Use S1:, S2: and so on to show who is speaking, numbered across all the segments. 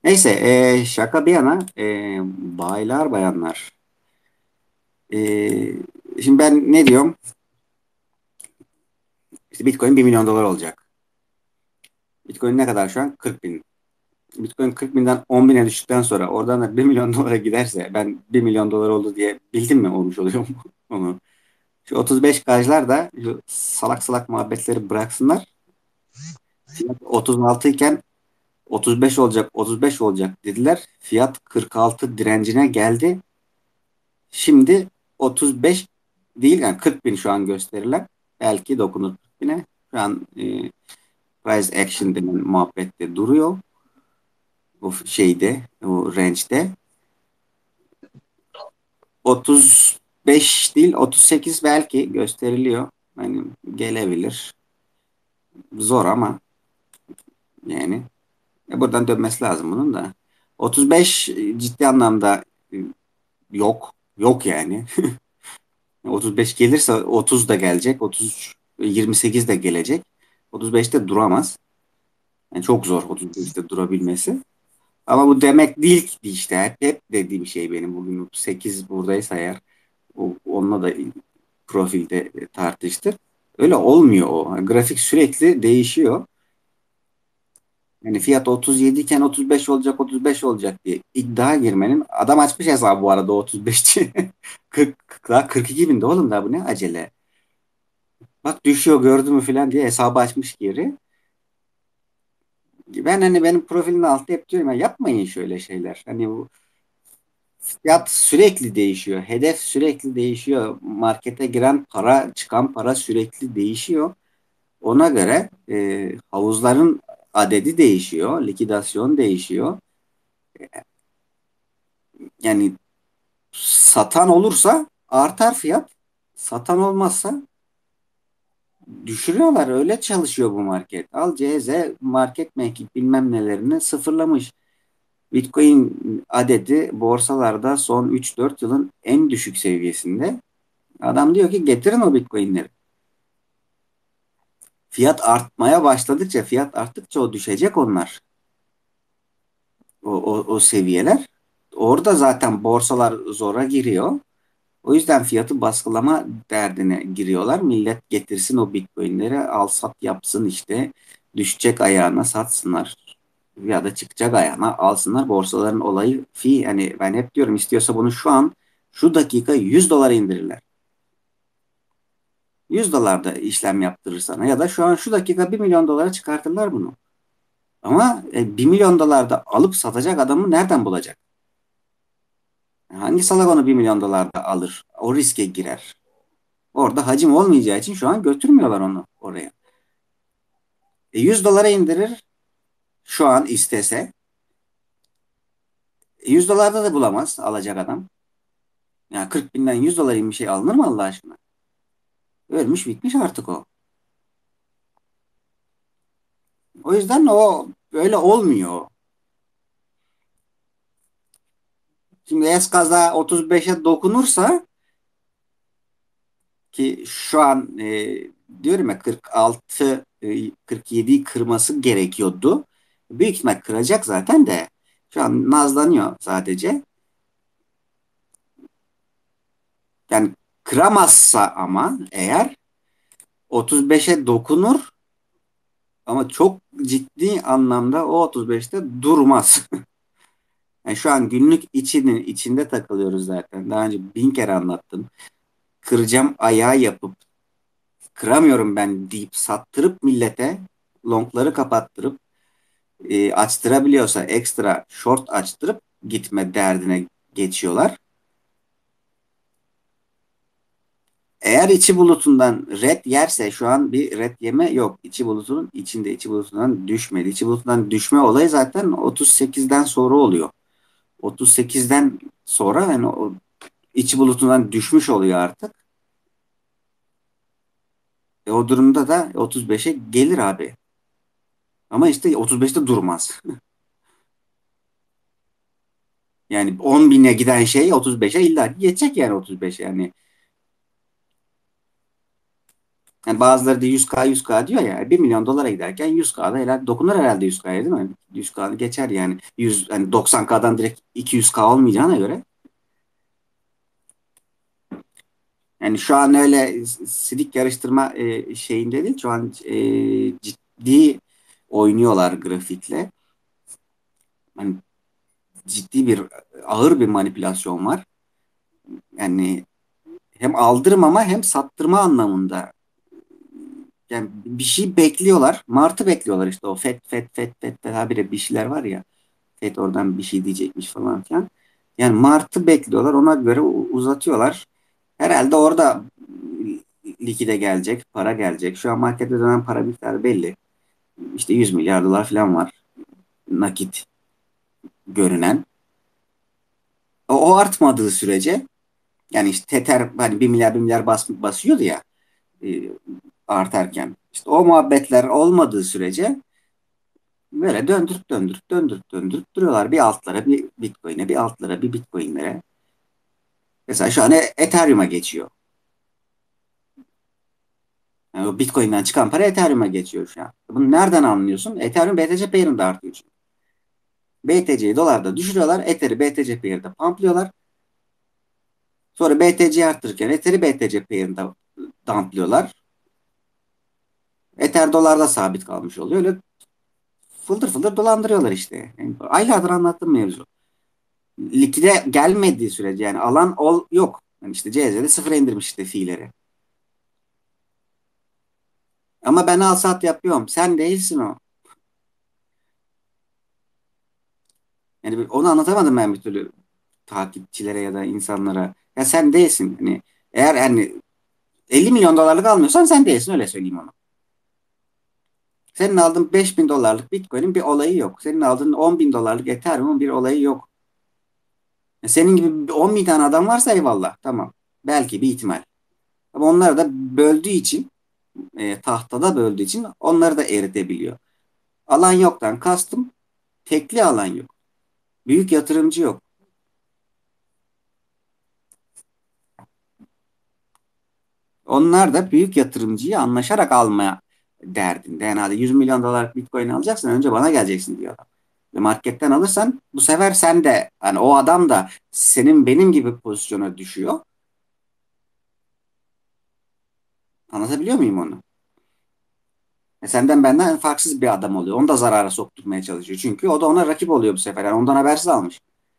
S1: Neyse, şaka bir yana, baylar bayanlar. E, Şimdi ben ne diyorum? İşte Bitcoin 1 milyon dolar olacak. Bitcoin ne kadar şu an? 40 bin. Bitcoin 40 binden 10 bine düştükten sonra oradan da 1 milyon dolara giderse ben 1 milyon dolar oldu diye bildim mi olmuş oluyor mu onu? Şu 35 gajlar da şu salak salak muhabbetleri bıraksınlar. Fiyat 36 iken 35 olacak, 35 olacak dediler. Fiyat 46 direncine geldi. Şimdi 35 değil, yani 40 bin şu an gösterilen. Belki dokunur 40 bine. Şu an price action denen muhabbette duruyor. O şeyde, o range'de. 35 değil, 38 belki gösteriliyor. Hani gelebilir. Zor ama yani. Buradan dönmesi lazım bunun da. 35 ciddi anlamda yok. Yok yani. 35 gelirse 30 da gelecek. 30, 28 de gelecek. 35'te duramaz. Yani çok zor 35'te durabilmesi. Ama bu demek değil ki işte. Hep dediğim şey benim. Bugün 38 buradaysa eğer onunla da profilde tartıştık. Öyle olmuyor o. Yani grafik sürekli değişiyor. Yani fiyat 37 iken 35 olacak, 35 olacak diye iddia girmenin, adam açmış hesabı bu arada 35'ci. 40, daha 42 binde oğlum, daha bu ne acele. Bak düşüyor gördün mü falan diye hesabı açmış geri. Ben hani benim profilimin altında hep diyorum ya, yapmayın şöyle şeyler. Hani bu fiyat sürekli değişiyor. Hedef sürekli değişiyor. Markete giren para, çıkan para sürekli değişiyor. Ona göre havuzların adedi değişiyor. Likidasyon değişiyor. Yani satan olursa artar fiyat. Satan olmazsa düşürüyorlar. Öyle çalışıyor bu market. Al CZ market making bilmem nelerini sıfırlamış. Bitcoin adedi borsalarda son 3-4 yılın en düşük seviyesinde. Adam diyor ki getirin o Bitcoin'leri. Fiyat artmaya başladıkça, fiyat arttıkça o düşecek onlar. O seviyeler. Orada zaten borsalar zora giriyor. O yüzden fiyatı baskılama derdine giriyorlar. Millet getirsin o Bitcoin'leri, al sat yapsın işte. Düşecek ayağına satsınlar. Ya da çıkacak ayağına alsınlar. Borsaların olayı fi. Yani ben hep diyorum, istiyorsa bunu şu an şu dakika 100 dolara indirirler. 100 dolar da işlem yaptırır sana. Ya da şu an şu dakika 1 milyon dolara çıkartırlar bunu. Ama 1 milyon dolarda alıp satacak adamı nereden bulacak? Hangi salak onu 1 milyon dolarda alır? O riske girer. Orada hacim olmayacağı için şu an götürmüyorlar onu oraya. 100 dolara indirir şu an istese. 100 dolarda da bulamaz alacak adam. Yani 40 binden 100 dolar bir şey alınır mı Allah aşkına? Ölmüş bitmiş artık o. O yüzden o öyle olmuyor. Şimdi eskaza 35'e dokunursa, ki şu an diyorum ya 46 47'yi kırması gerekiyordu. Büyük ihtimal kıracak zaten de. Şu an nazlanıyor sadece. Yani kıramazsa ama eğer 35'e dokunur ama çok ciddi anlamda o 35'te durmaz. Yani şu an günlük içinde takılıyoruz zaten. Daha önce 1000 kere anlattım. Kıracağım ayağı yapıp kıramıyorum ben deyip sattırıp millete longları kapattırıp açtırabiliyorsa ekstra short açtırıp gitme derdine geçiyorlar. Eğer içi bulutundan red yerse, şu an bir red yeme yok. İçi bulutunun içinde, içi bulutundan düşmedi. İçi bulutundan düşme olayı zaten 38'den sonra oluyor. 38'den sonra yani o içi bulutundan düşmüş oluyor artık. O durumda da 35'e gelir abi. Ama işte 35'te durmaz. Yani 10 bine giden şey 35'e illa geçecek, yani 35'e yani. Yani bazıları da 100K diyor ya. 1 milyon dolara giderken 100K'da herhalde dokunur herhalde 100K'ya değil mi? 100K'lı geçer yani. 100, hani 90K'dan direkt 200K olmayacağına göre. Yani şu an öyle silik yarıştırma şeyinde değil. Şu an ciddi oynuyorlar grafikle. Hani ciddi bir ağır bir manipülasyon var. Yani hem aldırmama hem sattırma anlamında. Yani bir şey bekliyorlar. Martı bekliyorlar işte o FED habire bir şeyler var ya. FED oradan bir şey diyecekmiş falan filan. Yani Mart'ı bekliyorlar. Ona göre uzatıyorlar. Herhalde orada likide gelecek, para gelecek. Şu an markette dönen para miktarı belli. İşte 100 milyar dolar falan var nakit görünen. O artmadığı sürece yani işte Tether hani 1 milyar basıyordu ya e, artarken. İşte o muhabbetler olmadığı sürece böyle döndürüp duruyorlar. Bir altlara bir Bitcoin'e, bir altlara bir Bitcoin'lere. Mesela şu an Ethereum'a geçiyor. Yani o Bitcoin'den çıkan para Ethereum'a geçiyor şu an. Bunu nereden anlıyorsun? Ethereum BTC Pair'ında artıyor çünkü. BTC'yi dolarda düşürüyorlar. Ether'i BTC Pair'de pumplıyorlar. Sonra BTC'yi arttırırken Ether'i BTC Pair'inde dumplıyorlar. Ether dolarda sabit kalmış oluyor. Öyle fıldır fıldır dolandırıyorlar işte. Yani aylardır anlattığım mevzu. Likide gelmediği sürece yani alan yok. Yani işte CZ'de sıfıra indirmiş işte fiilleri. Ama ben al sat yapıyorum. Sen değilsin o. Yani onu anlatamadım ben bir türlü takipçilere ya da insanlara. Ya sen değilsin. Hani eğer hani 50 milyon dolarlık almıyorsan sen değilsin öyle söyleyeyim onu. Senin aldığın 5 bin dolarlık Bitcoin'in bir olayı yok. Senin aldığın 10 bin dolarlık Ethereum'un bir olayı yok. Senin gibi 10 bin tane adam varsa eyvallah. Tamam. Belki bir ihtimal. Ama onları da böldüğü için tahtada böldüğü için onları da eritebiliyor. Alan yoktan kastım tekli alan yok. Büyük yatırımcı yok. Onlar da büyük yatırımcıyı anlaşarak almaya derdinde. Yani hadi 100 milyon dolar Bitcoin alacaksan önce bana geleceksin diyor adam. Ve marketten alırsan bu sefer sen de hani o adam da senin benim gibi pozisyona düşüyor. Anlatabiliyor muyum onu? Senden benden farksız bir adam oluyor. Onu da zarara sokturmaya çalışıyor. Çünkü o da ona rakip oluyor bu sefer. Yani ondan habersiz almış.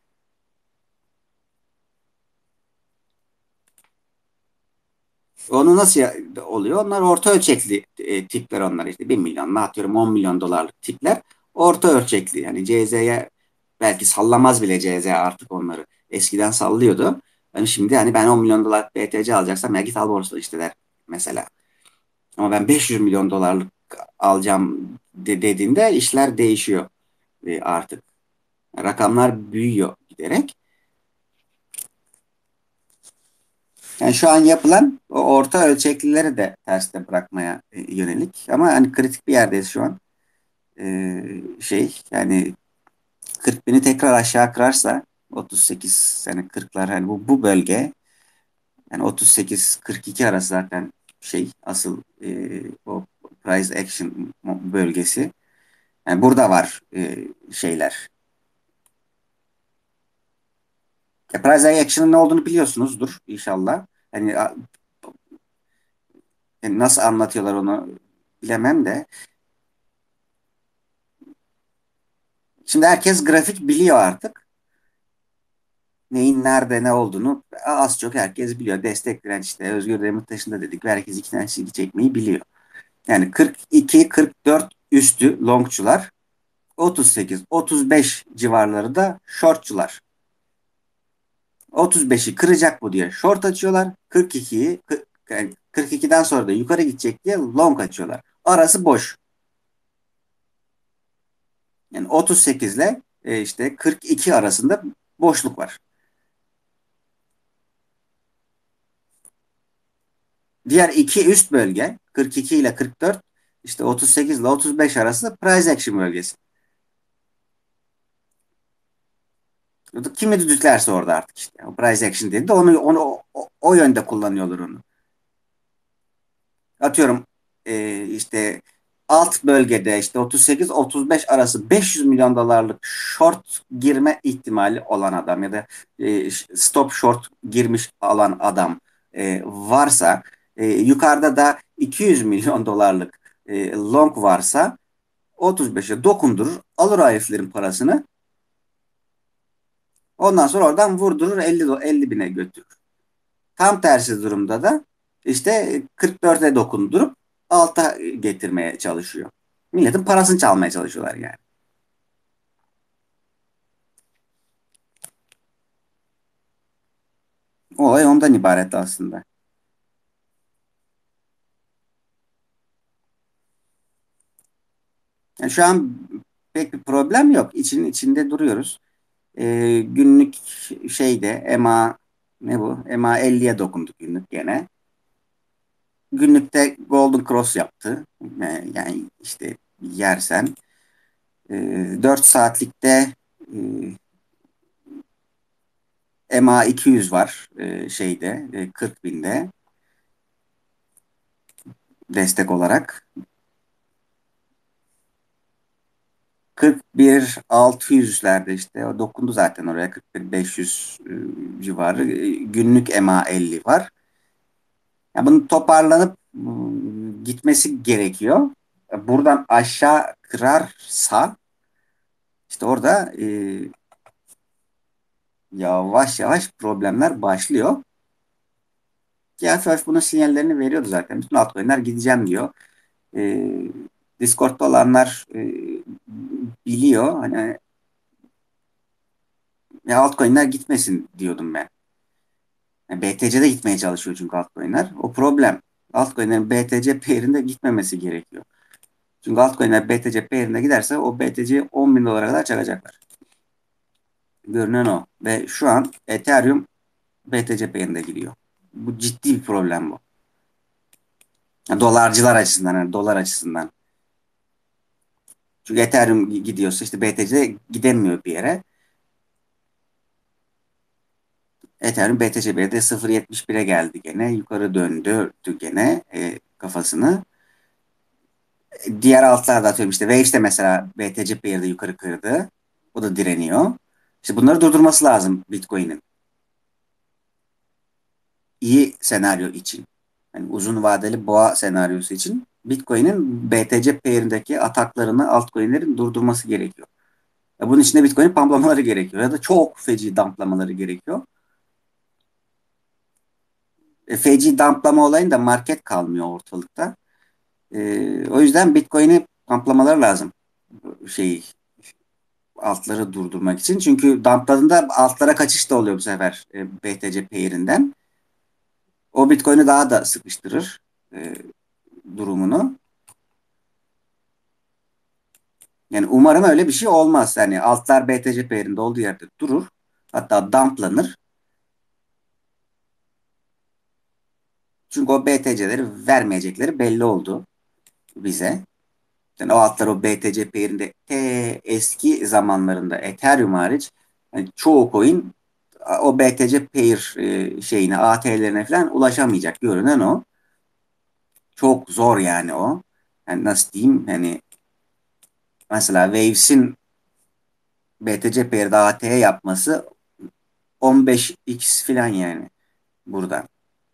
S1: Onu nasıl oluyor? Onlar orta ölçekli tipler onlar işte. 1 milyon mu atıyorum 10 milyon dolarlık tipler. Orta ölçekli. Yani CZ'ye belki sallamaz bile CZ artık onları. Eskiden sallıyordu. Yani şimdi hani ben 10 milyon dolar BTC alacaksam ya git al borsada işte der mesela. Ama ben 500 milyon dolarlık alacağım dediğinde işler değişiyor artık. Rakamlar büyüyor giderek. Yani şu an yapılan o orta ölçeklileri de terste bırakmaya yönelik. Ama hani kritik bir yerdeyiz şu an. Yani 40 bini tekrar aşağı kırarsa 38 sene 40'lar hani bu bölge yani 38-42 arası zaten asıl o price action bölgesi. Yani burada var şeyler. Price action'ın ne olduğunu biliyorsunuzdur inşallah. Hani yani nasıl anlatıyorlar onu bilemem de. Şimdi herkes grafik biliyor artık. Neyin nerede ne olduğunu az çok herkes biliyor. Destek direnç işte Özgür Demirtaş'ın da dedik. Herkes iki tane çizgi çekmeyi biliyor. Yani 42-44 üstü longçular, 38-35 civarları da shortçular. 35'i kıracak bu diye short açıyorlar. 42'den sonra da yukarı gidecek diye long açıyorlar. Arası boş. Yani 38 ile işte 42 arasında boşluk var. Diğer iki üst bölge 42 ile 44 işte 38 ile 35 arası price action bölgesi. Kimi düdüklerse orada artık işte. O price action dedi de o yönde kullanıyorlar onu. Atıyorum işte alt bölgede işte 38-35 arası 500 milyon dolarlık short girme ihtimali olan adam ya da stop short girmiş alan adam varsa, yukarıda da 200 milyon dolarlık long varsa 35'e dokundurur, alır o heriflerin parasını. Ondan sonra oradan vurdurur, 50 bine götürür. Tam tersi durumda da işte 44'e dokundurup alta getirmeye çalışıyor. Milletin parasını çalmaya çalışıyorlar yani. Olay ondan ibaret aslında. Yani şu an pek bir problem yok. İçinde duruyoruz. Günlük şeyde EMA, ne bu? EMA 50'ye dokunduk günlük gene. Günlükte Golden Cross yaptı. Yani işte yersen. 4 saatlikte e, EMA 200 var şeyde 40 binde destek olarak. 41 600'lerde işte o dokundu zaten oraya, 41 500 civarı. Günlük EMA 50 var. Ya bunun toparlanıp gitmesi gerekiyor. Buradan aşağı kırarsa işte orada yavaş yavaş problemler başlıyor. Ki hafif hafif bunun sinyallerini veriyordu zaten. Bütün altcoin'ler gideceğim diyor. E, Discord'da olanlar biliyor. Hani ya altcoin'ler gitmesin diyordum ben. Yani BTC'de gitmeye çalışıyor çünkü altcoin'ler. O problem. Altcoin'lerin BTC pair'inde gitmemesi gerekiyor. Çünkü altcoin'ler BTC pair'inde giderse o BTC'yi 10 bin dolara kadar çakacaklar. Görünen o. Ve şu an Ethereum BTC pair'inde gidiyor. Bu ciddi bir problem bu. Yani dolarcılar açısından, yani dolar açısından. Çünkü Ethereum gidiyorsa işte BTC gidemiyor bir yere. Ethereum BTC B'de 0.71'e geldi gene. Yukarı döndü gene kafasını. Diğer altlar da atıyorum işte Waves de mesela BTC Pair'de yukarı kırdı. O da direniyor. İşte bunları durdurması lazım Bitcoin'in. İyi senaryo için. Yani uzun vadeli boğa senaryosu için Bitcoin'in BTC Pair'indeki ataklarını altcoin'lerin durdurması gerekiyor. Bunun için de Bitcoin'in pumplamaları gerekiyor. Ya da çok feci dumplamaları gerekiyor. Feci dumplama olayında market kalmıyor ortalıkta. O yüzden Bitcoin'i pumplamaları lazım. Şey, altları durdurmak için. Çünkü dumpladığında altlara kaçış da oluyor bu sefer BTC pair'inden. O Bitcoin'i daha da sıkıştırır durumunu. Yani umarım öyle bir şey olmaz. Yani altlar BTC pair'inde olduğu yerde durur. Hatta dumplanır. Çünkü o BTC'leri vermeyecekleri belli oldu bize. Yani o altlar o BTC pair'inde eski zamanlarında Ethereum hariç yani çoğu coin o BTC pair şeyine, AT'lerine falan ulaşamayacak. Görünen o. Çok zor yani o. Yani nasıl diyeyim, hani mesela Waves'in BTC pair'de AT yapması 15x falan yani buradan.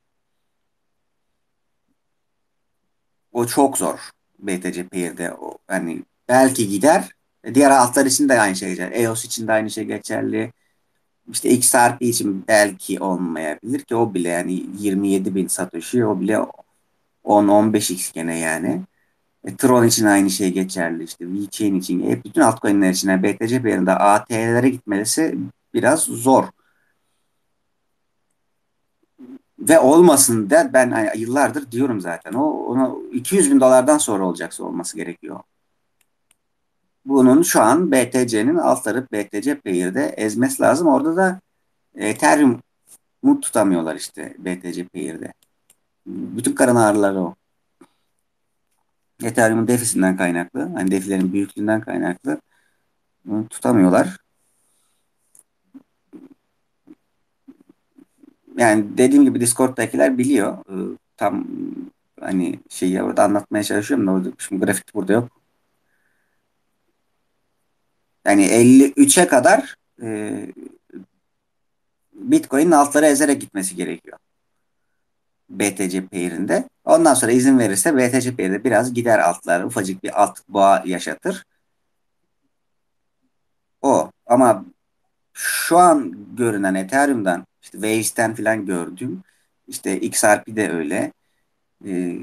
S1: O çok zor BTC pair'de. O, hani belki gider. Diğer altlar için de aynı şey geçerli. EOS için de aynı şey geçerli. İşte XRP için belki olmayabilir ki o bile yani 27 bin Satoshi, o bile 10-15x gene yani. Tron için aynı şey geçerli, işte VeChain için, hep bütün altcoin'ler için yani BTC değerinde AT'lere gitmesi biraz zor. Ve olmasın da ben hani yıllardır diyorum zaten, ona 200 bin dolardan sonra olacaksa olması gerekiyor. Bunun şu an BTC'nin altları BTC Pair'de ezmesi lazım. Orada da Ethereum'u tutamıyorlar işte BTC Pair'de. Bütün karın ağrıları o. Ethereum'un defisinden kaynaklı. Hani defilerin büyüklüğünden kaynaklı. Bunu tutamıyorlar. Yani dediğim gibi Discord'dakiler biliyor. Tam hani şeyi orada anlatmaya çalışıyorum da şimdi grafik burada yok. Yani 53'e kadar Bitcoin'in altları ezerek gitmesi gerekiyor. BTC Pair'inde. Ondan sonra izin verirse BTC Pair'de biraz gider altlar. Ufacık bir alt boğa yaşatır. O. Ama şu an görünen Ethereum'dan işte Waves'ten falan gördüm. İşte XRP'de öyle. Ee,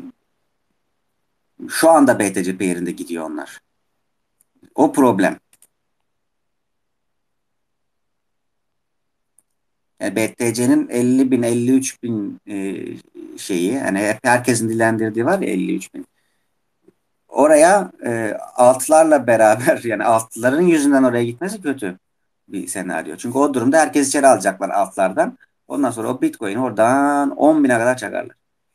S1: Şu anda BTC Pair'inde gidiyor onlar. O problem. Yani BTC'nin 50 bin, 53 bin şeyi, hani hep herkesin dilendirdiği var ya 53 bin. Oraya altlarla beraber yani altların yüzünden oraya gitmesi kötü bir senaryo. Çünkü o durumda herkes içeri alacaklar altlardan. Ondan sonra o Bitcoin oradan 10 bine kadar çakarlar.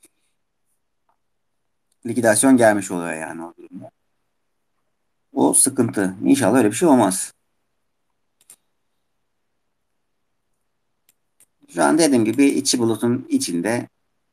S1: Likidasyon gelmiş oluyor yani o durumda. O sıkıntı. İnşallah öyle bir şey olmaz. Şu an dediğim gibi içi bulutun içinde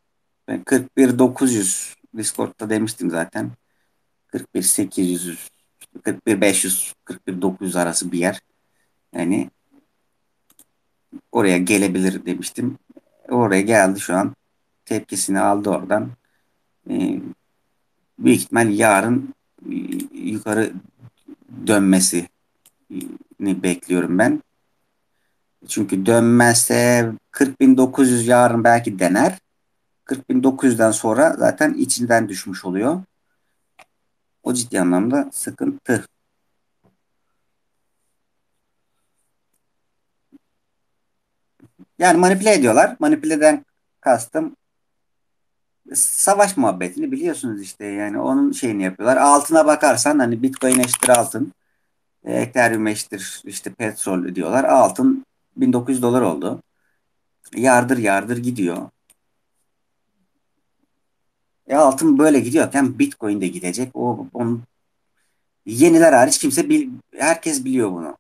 S1: 41.900 Discord'da demiştim zaten. 41.800, 41.500, 41.900 arası bir yer. Yani oraya gelebilir demiştim. Oraya geldi şu an. Tepkisini aldı oradan. Ee, Büyük ihtimal yarın yukarı dönmesini bekliyorum ben. Çünkü dönmezse 40.900 yarın belki dener. 40.900'den sonra zaten içinden düşmüş oluyor. O ciddi anlamda sıkıntı. Yani manipüle ediyorlar. Manipüleden kastım savaş muhabbetini biliyorsunuz işte, yani onun şeyini yapıyorlar. Altına bakarsan hani Bitcoin eşittir altın, Ethereum eşittir işte petrol diyorlar. Altın 1900 dolar oldu. Yardır yardır gidiyor. Altın böyle gidiyorken Bitcoin de gidecek. Onun yeniler hariç herkes biliyor bunu.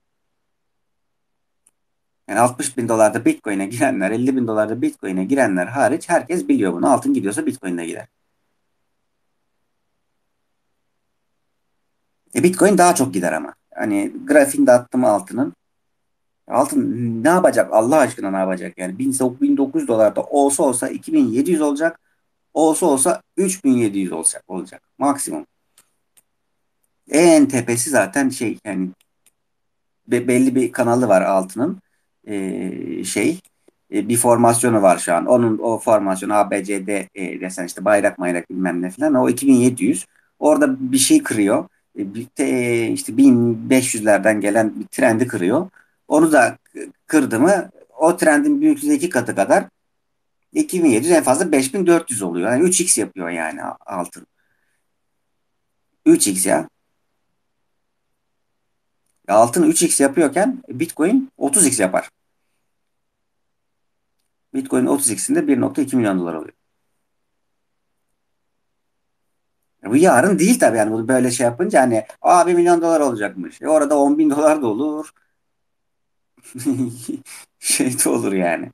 S1: Yani 60 bin dolarda Bitcoin'e girenler, 50 bin dolarda Bitcoin'e girenler hariç herkes biliyor bunu. Altın gidiyorsa Bitcoin de gider. Bitcoin daha çok gider ama. Hani grafiğini de attım altının. Altın ne yapacak? Allah aşkına ne yapacak? Yani 1900 dolarda olsa olsa 2700 olacak. Olsa olsa 3700 olacak. Maksimum. En tepesi zaten şey yani belli bir kanalı var altının. Şey bir formasyonu var şu an. O formasyon A, B, C, D desen işte bayrak mayrak bilmem ne falan. O 2700. Orada bir şey kırıyor. İşte 1500'lerden gelen bir trendi kırıyor. Onu da kırdı mı o trendin büyüklüğü iki katı kadar 2700, en fazla 5400 oluyor. Yani 3x yapıyor yani altın. 3x ya. Altın 3x yapıyorken Bitcoin 30x yapar. Bitcoin 30x'inde 1,2 milyon dolar oluyor. Bu yarın değil tabii, yani bunu böyle şey yapınca hani 1 milyon dolar olacakmış. Orada 10 bin dolar da olur. Şey de olur yani.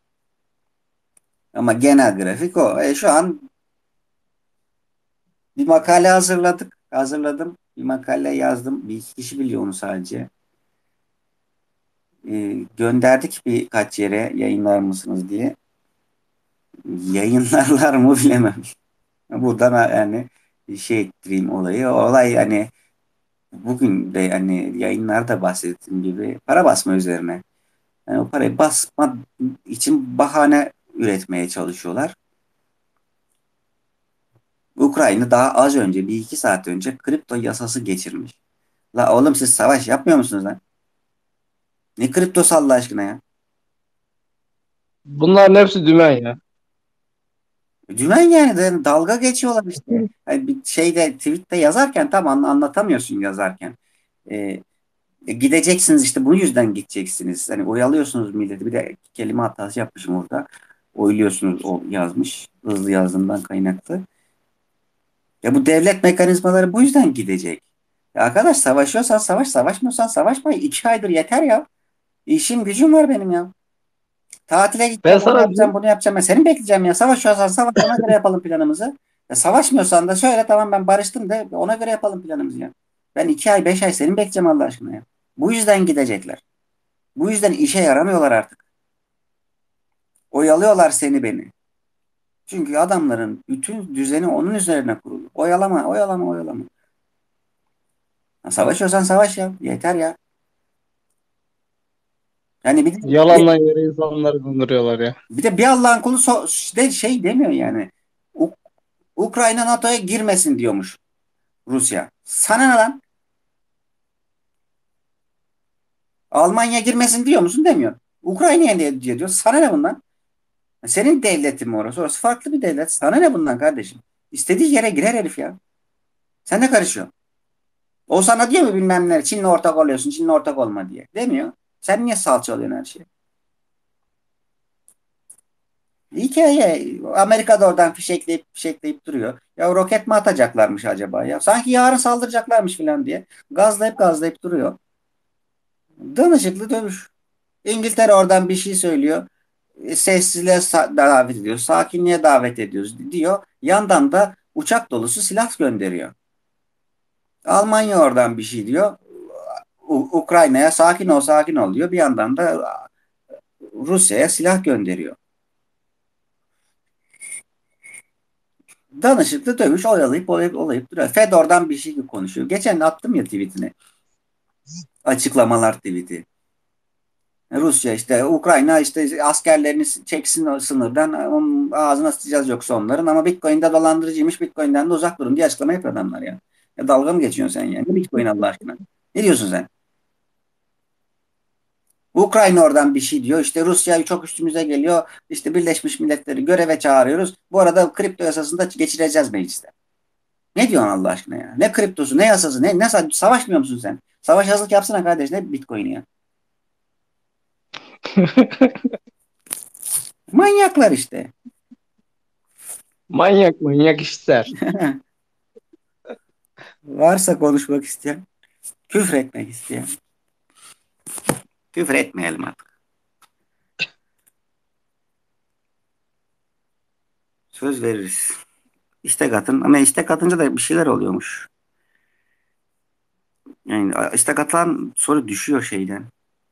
S1: Ama genel grafik o. Şu an bir makale hazırladık. Hazırladım. Bir makale yazdım. Bir iki kişi biliyor onu sadece. Gönderdik birkaç yere yayınlar mısınız diye. Yayınlarlar mı bilemem. Buradan yani şey ettireyim olayı. O olay yani bugün de yani yayınlarda bahsettiğim gibi para basma üzerine. Yani o parayı basma için bahane üretmeye çalışıyorlar. Ukrayna daha az önce, bir iki saat önce kripto yasası geçirmiş. La oğlum siz savaş yapmıyor musunuz lan? Ne kriptosu Allah aşkına ya?
S2: Bunların hepsi dümen ya.
S1: Dümen yani dalga geçiyorlar işte. Yani bir şeyde tweette yazarken tam anlatamıyorsun yazarken. Ee, Gideceksiniz işte bu yüzden gideceksiniz. Hani oyalıyorsunuz milleti. Bir de kelime hatası yapmışım orada. Oyluyorsunuz o yazmış. Hızlı yazdığımdan kaynaklı. Ya bu devlet mekanizmaları bu yüzden gidecek. Ya arkadaş savaşıyorsan savaş, savaşmıyorsan savaşma. 2 aydır yeter ya. İşim gücüm var benim ya. Tatile
S2: Ben
S1: gideceğim, onu
S2: sana
S1: yapacağım, bunu yapacağım. Ben seni mi bekleyeceğim ya? Savaşıyorsan savaş, ona göre yapalım planımızı. Savaşmıyorsan da söyle, tamam ben barıştım de, ona göre yapalım planımızı ya. Ben 2 ay 5 ay seni bekleyeceğim Allah aşkına ya. Bu yüzden gidecekler. Bu yüzden işe yaramıyorlar artık. Oyalıyorlar seni beni. Çünkü adamların bütün düzeni onun üzerine kurulu. Oyalama, oyalama, oyalama. Ya savaşıyorsan savaş ya. Yeter ya. Yani
S2: Yalanla yere insanları kandırıyorlar ya.
S1: bir Allah'ın kulu şey demiyor yani. U- Ukrayna NATO'ya girmesin diyormuş Rusya. Sana ne lan? Almanya girmesin diyor musun? Demiyor. Ukrayna'ya diyor. Sana ne bundan? Senin devletin mi orası? Orası farklı bir devlet. Sana ne bundan kardeşim? İstediği yere girer herif ya. Sen ne karışıyorsun? O sana diyor mu bilmem ne? Çin'le ortak oluyorsun. Çin'le ortak olma diye. Demiyor. Sen niye salça oluyorsun her şeye? Hikaye. Amerika da oradan fişekleyip fişekleyip duruyor. Ya roket mi atacaklarmış acaba ya? Sanki yarın saldıracaklarmış falan diye. Gazlayıp gazlayıp duruyor. Danışıklı dövüş. İngiltere oradan bir şey söylüyor. Sessizliğe davet ediyor. Sakinliğe davet ediyoruz diyor. Yandan da uçak dolusu silah gönderiyor. Almanya oradan bir şey diyor. Ukrayna'ya sakin ol sakin ol diyor. Bir yandan da Rusya'ya silah gönderiyor. Danışıklı dövüş, oyalayıp oyalayıp olayıp duruyor. Fed oradan bir şey konuşuyor. Geçen attım ya tweetini. Açıklamalar tweeti. Rusya işte Ukrayna işte askerlerini çeksin o sınırdan, onun ağzına sıçacağız yoksa onların, ama Bitcoin'de dolandırıcıymış, Bitcoin'den de uzak durun diye açıklama yapıyor adamlar ya. Ya dalga mı geçiyorsun sen yani? Ne Bitcoin Allah aşkına? Ne diyorsun sen? Ukrayna oradan bir şey diyor. İşte Rusya çok üstümüze geliyor. İşte Birleşmiş Milletleri göreve çağırıyoruz. Bu arada kripto yasasını da geçireceğiz mecliste. Ne diyorsun Allah aşkına ya? Ne kriptosu, ne yasası, ne savaşmıyor musun sen? Savaş hazırlık yapsana kardeş, ne Bitcoin'i ya? Manyaklar işte.
S2: Manyak manyak işler.
S1: Varsa konuşmak isteyen, küfür etmek isteyen, küfür etmeyelim artık. Söz veririz. İstek atın, ama istek atınca da bir şeyler oluyormuş. Yani istek atılan sonra düşüyor şeyden.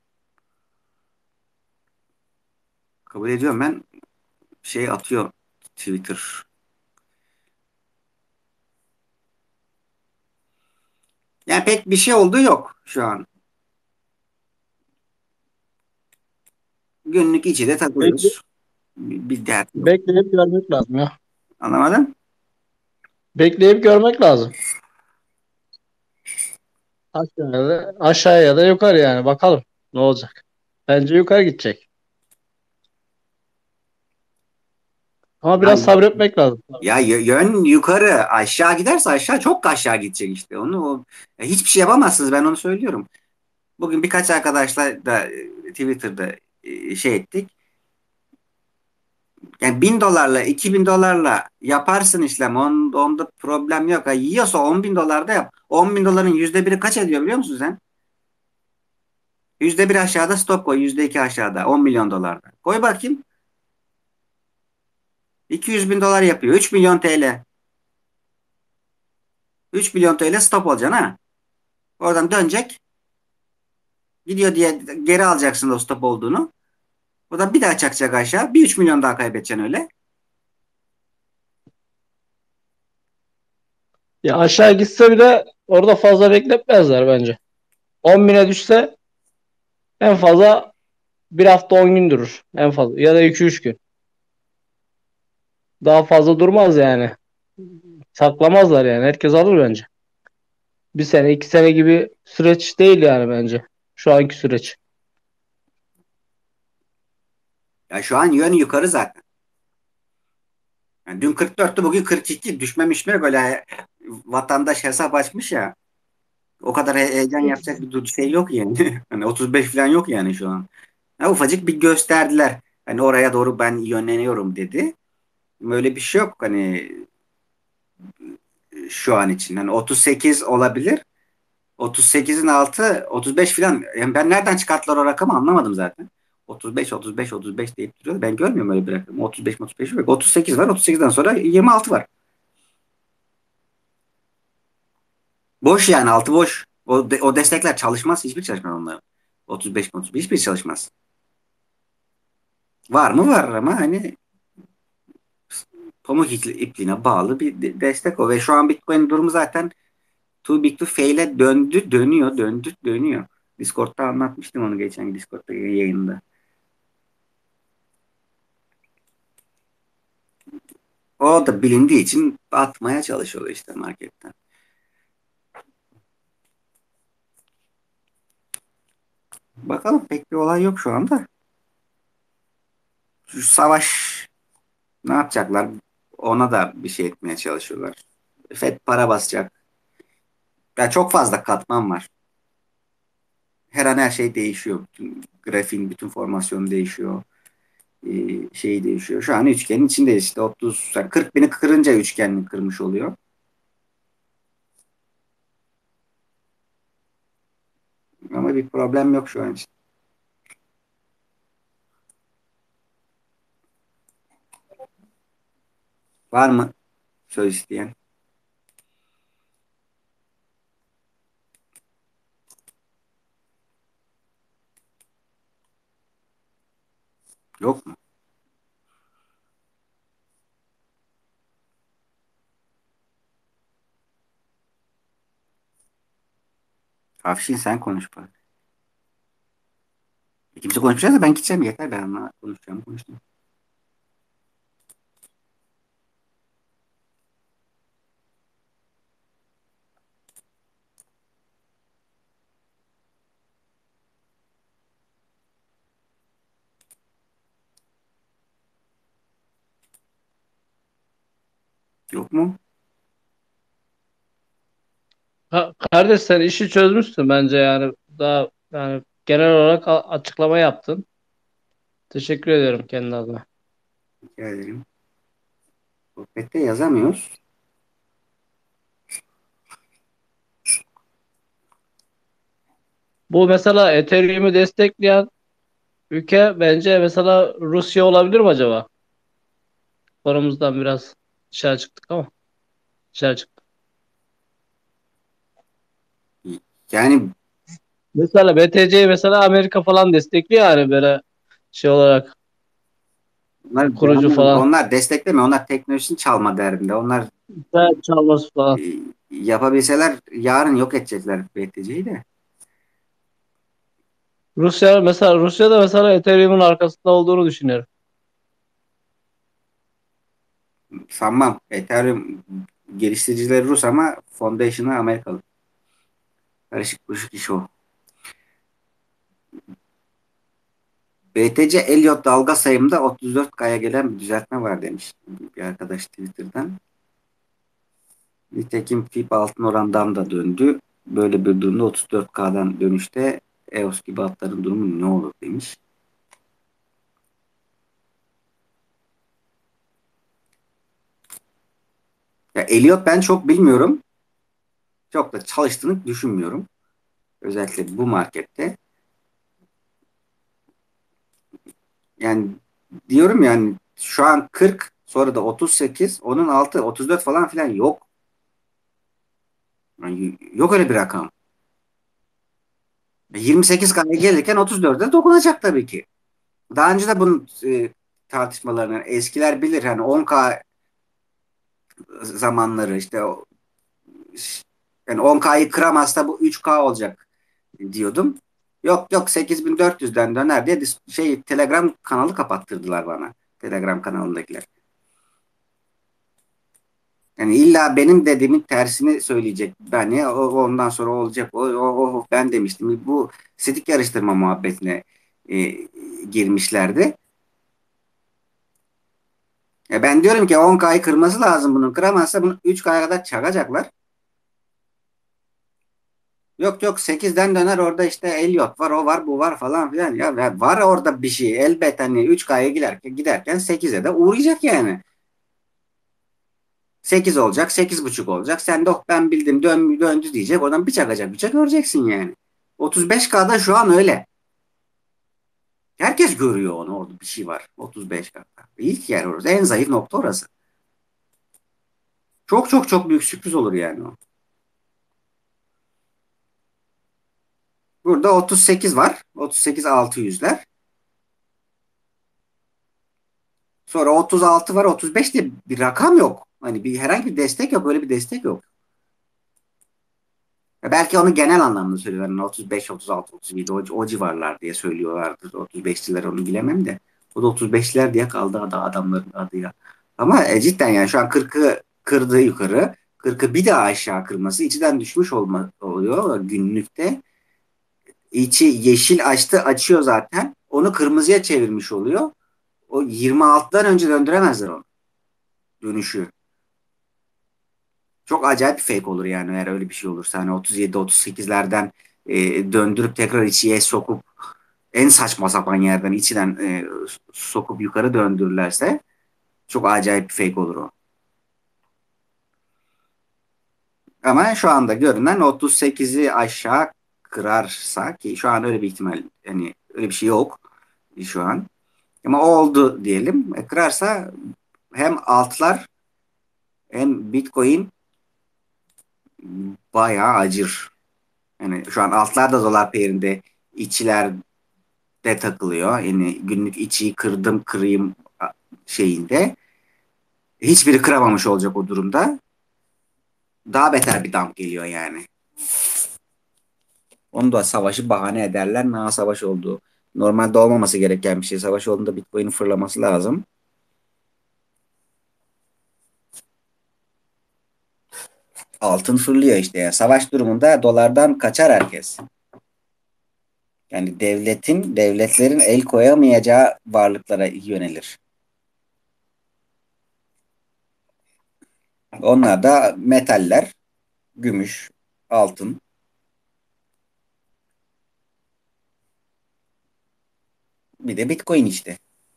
S1: Kabul ediyorum ben, şey atıyor Twitter. Yani pek bir şey olduğu yok şu an. Günlük içinde
S2: Bekle,
S1: takılıyoruz. Bir dert yok.
S2: bekleyip görmek lazım ya.
S1: Anlamadım.
S2: Bekleyip görmek lazım. Aşağıya ya da yukarı yani bakalım ne olacak. Bence yukarı gidecek. Ama
S1: Ya,
S2: biraz sabretmek lazım.
S1: ya yön yukarı, aşağı giderse aşağı, çok aşağı gidecek işte. Hiçbir şey yapamazsınız, ben onu söylüyorum. Bugün birkaç arkadaşla da Twitter'da şey ettik. Yani 1.000 dolarla 2.000 dolarla yaparsın işlem. Onda problem yok. Ha, yiyorsa 10.000 dolarda yap. 10.000 doların %1'i kaç ediyor biliyor musun sen? %1 aşağıda stop koy. %2 aşağıda. 10 milyon dolarda. Koy bakayım. 200 bin dolar yapıyor. 3 milyon TL. 3 milyon TL stop olacaksın ha. Oradan dönecek. Gidiyor diye geri alacaksın o stop olduğunu. Oradan bir daha çakacak aşağı. Bir 3 milyon daha kaybedeceksin öyle.
S2: Ya aşağı gitse bile orada fazla bekletmezler bence. 10 bine düşse en fazla bir hafta 10 gün durur. En fazla. Ya da 2-3 gün. Daha fazla durmaz yani. Saklamazlar yani. Herkes alır bence. Bir sene 2 sene gibi süreç değil yani bence. Şu anki süreç.
S1: Ya şu an yön yukarı zaten. Yani dün 44'tü, bugün 42. Düşmemiş mi böyle, vatandaş hesap açmış ya. O kadar heyecan yapacak bir şey yok yani. Hani 35 falan yok yani şu an. Ha, ufacık bir gösterdiler. Hani oraya doğru ben yönleniyorum dedi. Böyle bir şey yok hani şu an için. Hani 38 olabilir. 38'in altı 35 falan. Yani ben nereden çıkarttılar o rakamı anlamadım zaten. 35, 35, 35 deyip duruyor. Ben görmüyorum öyle bir rakam. 35, 35 yok. 38 var. 38'den sonra 26 var. Boş yani, altı boş. O destekler çalışmaz. Hiçbir çalışmaz onların. 35 35 hiçbir çalışmaz. Var mı? Var ama hani pamuk ipliğine bağlı bir destek o. Ve şu an Bitcoin durumu zaten too big to fail'e döndü, dönüyor, döndü, dönüyor. Discord'da anlatmıştım onu geçen Discord'da yayında. O da bilindiği için atmaya çalışıyor işte marketten. Bakalım, pek bir olay yok şu anda. Şu savaş ne yapacaklar? Ona da bir şey etmeye çalışıyorlar. FED para basacak. Ya çok fazla katman var. Her an her şey değişiyor. Bütün grafiğin bütün formasyonu değişiyor. Şeyi değişiyor. Şu an üçgenin içindeyiz işte 30, yani 40 bini kırınca üçgenini kırmış oluyor. Ama bir problem yok şu an için. Var mı söz isteyen? Yok mu? Afşin sen konuş bak. Kimse konuşmayacak da ben gideceğim, yeter, ben onunla konuşacağım, konuştum. Yok mu?
S2: Kardeş sen işi çözmüşsün bence yani. Daha yani genel olarak açıklama yaptın. Teşekkür ediyorum kendi adıma.
S1: Rica ederim. Sohbette yazamıyoruz.
S2: Bu mesela Ethereum'u destekleyen ülke bence mesela Rusya olabilir mi acaba? Konumuzdan biraz dışarı çıktık ama dışarı çıktık.
S1: Yani
S2: Mesela BTC'yi mesela Amerika falan destekliyor yani böyle şey olarak
S1: onlar,
S2: kurucu falan.
S1: onlar desteklemiyor. Onlar teknolojisini çalma derdinde. Onlar
S2: İnternet çalması falan.
S1: e, yapabilseler yarın yok edecekler BTC'yi de.
S2: Rusya'da mesela Ethereum'un arkasında olduğunu düşünüyorum.
S1: Sanmam. Ethereum geliştiricileri Rus ama Foundation'ı Amerikalı. Karışık kuşuk iş o. BTC Elliott dalga sayımında 34K'ya gelen bir düzeltme var demiş bir arkadaş Twitter'dan. Nitekim FIB altın orandan da döndü. Böyle bir durumda 34K'dan dönüşte EOS gibi altların durumu ne olur demiş. Ya Elliott ben çok bilmiyorum. Çok da çalıştığını düşünmüyorum. Özellikle bu markette. Yani diyorum yani şu an 40, sonra da 38, onun altı 34 falan filan yok. Yani yok öyle bir rakam. 28K'ya gelirken 34'e dokunacak tabii ki. Daha önce de bunun tartışmalarını eskiler bilir. Hani 10K zamanları işte yani 10K'yı kıramazsa bu 3K olacak diyordum. Yok yok 8400'den döner diye Telegram kanalı kapattırdılar bana. Telegram kanalındakiler. Yani illa benim dediğimin tersini söyleyecek. Yani ondan sonra olacak. Ben demiştim. Bu sidik yarıştırma muhabbetine e, girmişlerdi. Ben diyorum ki 10K'yı kırması lazım bunun. Kıramazsa bunu 3K'ya kadar çakacaklar. Yok yok 8'den döner, orada işte Elliot var, o var, bu var falan filan. Ya var orada bir şey. Elbet hani 3K'ya giderken 8'e de uğrayacak yani. 8 olacak, 8,5 olacak. Sen de oh ben bildim döndü diyecek. Oradan bir çakacak bir çak göreceksin yani. 35K'da şu an öyle. Herkes görüyor onu, orada bir şey var 35K'da. İlk yer orası. En zayıf nokta orası. Çok çok çok büyük sürpriz olur yani o. Burada 38 var. 38 600'ler. Sonra 36 var. 35 de bir rakam yok. Hani bir herhangi bir destek yok. Böyle bir destek yok. Belki onu genel anlamda söylüyorlar. Yani 35, 36, 37 o civarlar diye söylüyorlardır. 35'liler onu bilemem de. O da 35'liler diye kaldı adı adamların adı ya. Ama cidden yani şu an 40'ı kırdı yukarı. 40'ı bir daha aşağı kırması içiden düşmüş oluyor günlükte. İçi yeşil açtı açıyor zaten. Onu kırmızıya çevirmiş oluyor. O 26'dan önce döndüremezler onu. Dönüşü. Çok acayip bir fake olur yani eğer öyle bir şey olursa. Hani 37-38'lerden döndürüp tekrar içiye sokup en saçma sapan yerden içiden sokup yukarı döndürürlerse çok acayip bir fake olur o. Ama şu anda görünen 38'i aşağı kırarsa ki şu an öyle bir ihtimal yani öyle bir şey yok şu an. Ama oldu diyelim. Kırarsa hem altlar hem Bitcoin bayağı acır. Yani şu an altlar da dolar pair'inde içiler de takılıyor. Yani günlük içiyi kırdım kırayım şeyinde. Hiçbiri kıramamış olacak o durumda. Daha beter bir dump geliyor yani. Onu da savaşı bahane ederler. Ne savaş olduğu. Normalde olmaması gereken bir şey. Savaş olduğunda Bitcoin'in fırlaması lazım. Altın fırlıyor işte. Yani savaş durumunda dolardan kaçar herkes. Yani devletlerin el koyamayacağı varlıklara yönelir. Onlar da metaller, gümüş, altın, bir de Bitcoin işte.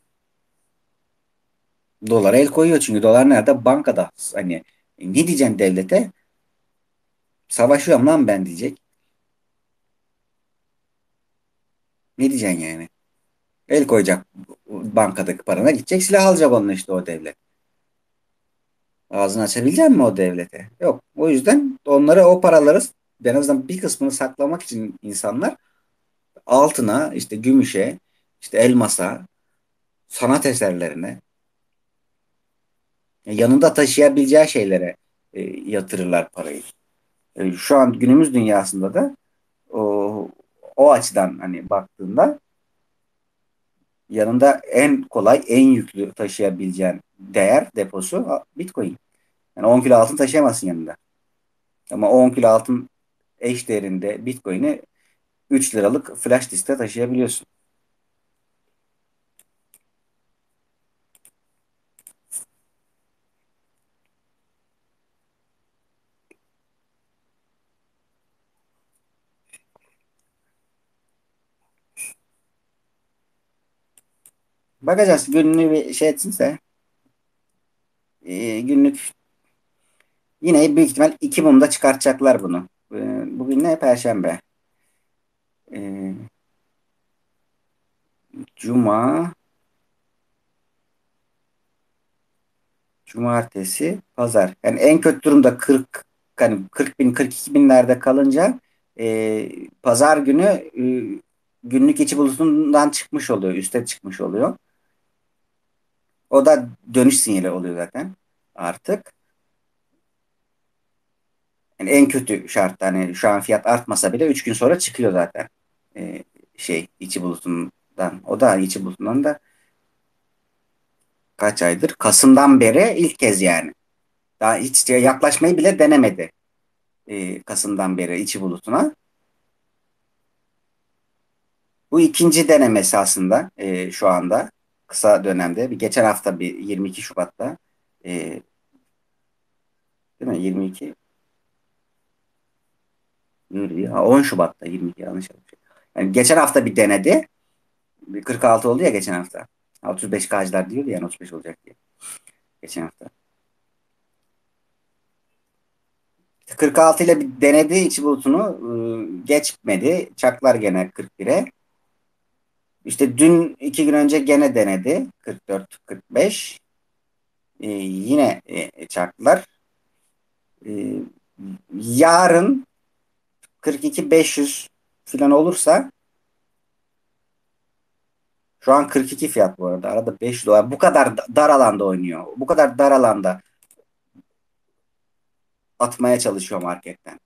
S1: Dolara el koyuyor çünkü dolar nerede? Bankada. Hani ne diyeceksin devlete? Savaşıyorum lan ben diyecek. Ne diyeceksin yani? El koyacak bankadaki parana gidecek silah alacak onunla işte o devlet. Ağzını açabilecek mi o devlete? Yok. O yüzden onları o paraları en azından bir kısmını saklamak için insanlar altına işte gümüşe işte elmasa sanat eserlerine yanında taşıyabileceği şeylere yatırırlar parayı. Şu an günümüz dünyasında da o açıdan hani baktığında yanında en kolay, en yüklü taşıyabileceğin değer deposu Bitcoin. Yani 10 kilo altın taşıyamazsın yanında. Ama 10 kilo altın eş değerinde Bitcoin'i 3 liralık flash diskte taşıyabiliyorsun. Bakacağız günlüğü bir şey etsinse günlük yine büyük ihtimal 2 mumda çıkartacaklar bunu. Bugün ne? Perşembe. E, Cuma, Cumartesi, Pazar. Yani en kötü durumda 40 hani 40 bin 42 binlerde kalınca Pazar günü günlük içi bulutundan çıkmış oluyor. Üste çıkmış oluyor. O da dönüş sinyali oluyor zaten artık. Yani en kötü şartta hani şu an fiyat artmasa bile 3 gün sonra çıkıyor zaten. E, içi bulutundan. O da içi bulutundan da kaç aydır? Kasım'dan beri ilk kez yani. Daha hiç yaklaşmayı bile denemedi. Kasım'dan beri içi bulutuna. Bu ikinci denemesi aslında şu anda kısa dönemde. Bir geçen hafta bir 22 Şubat'ta e, değil mi? 22 ha, 10 Şubat'ta 22 yanlış yapmışım. Yani geçen hafta bir denedi. Bir 46 oldu ya geçen hafta. 35 K'cılar diyor yani 35 olacak diye. Geçen hafta. 46 ile bir denedi içi bulutunu geçmedi. Çaklar gene 41'e. İşte dün 2 gün önce gene denedi. 44-45. Yine çaktılar. E, Yarın 42.500 falan olursa şu an 42 fiyat bu arada. Arada 5 dolar. Bu kadar dar alanda oynuyor. Bu kadar dar alanda atmaya çalışıyor marketten.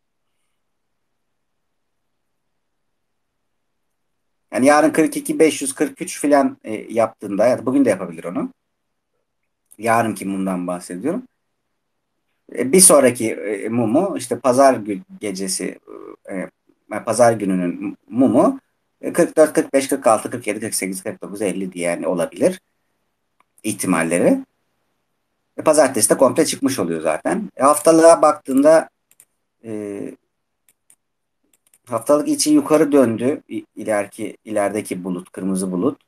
S1: Yani yarın 42 543 falan yaptığında ya da bugün de yapabilir onu. Yarınki mumdan bahsediyorum. Bir sonraki mumu işte gecesi pazar gününün mumu 44, 45, 46, 47, 48, 49, 50 diye yani olabilir ihtimalleri. Pazartesi de komple çıkmış oluyor zaten. Haftalığa baktığında e, haftalık içi yukarı döndü. İlerideki bulut, kırmızı bulut.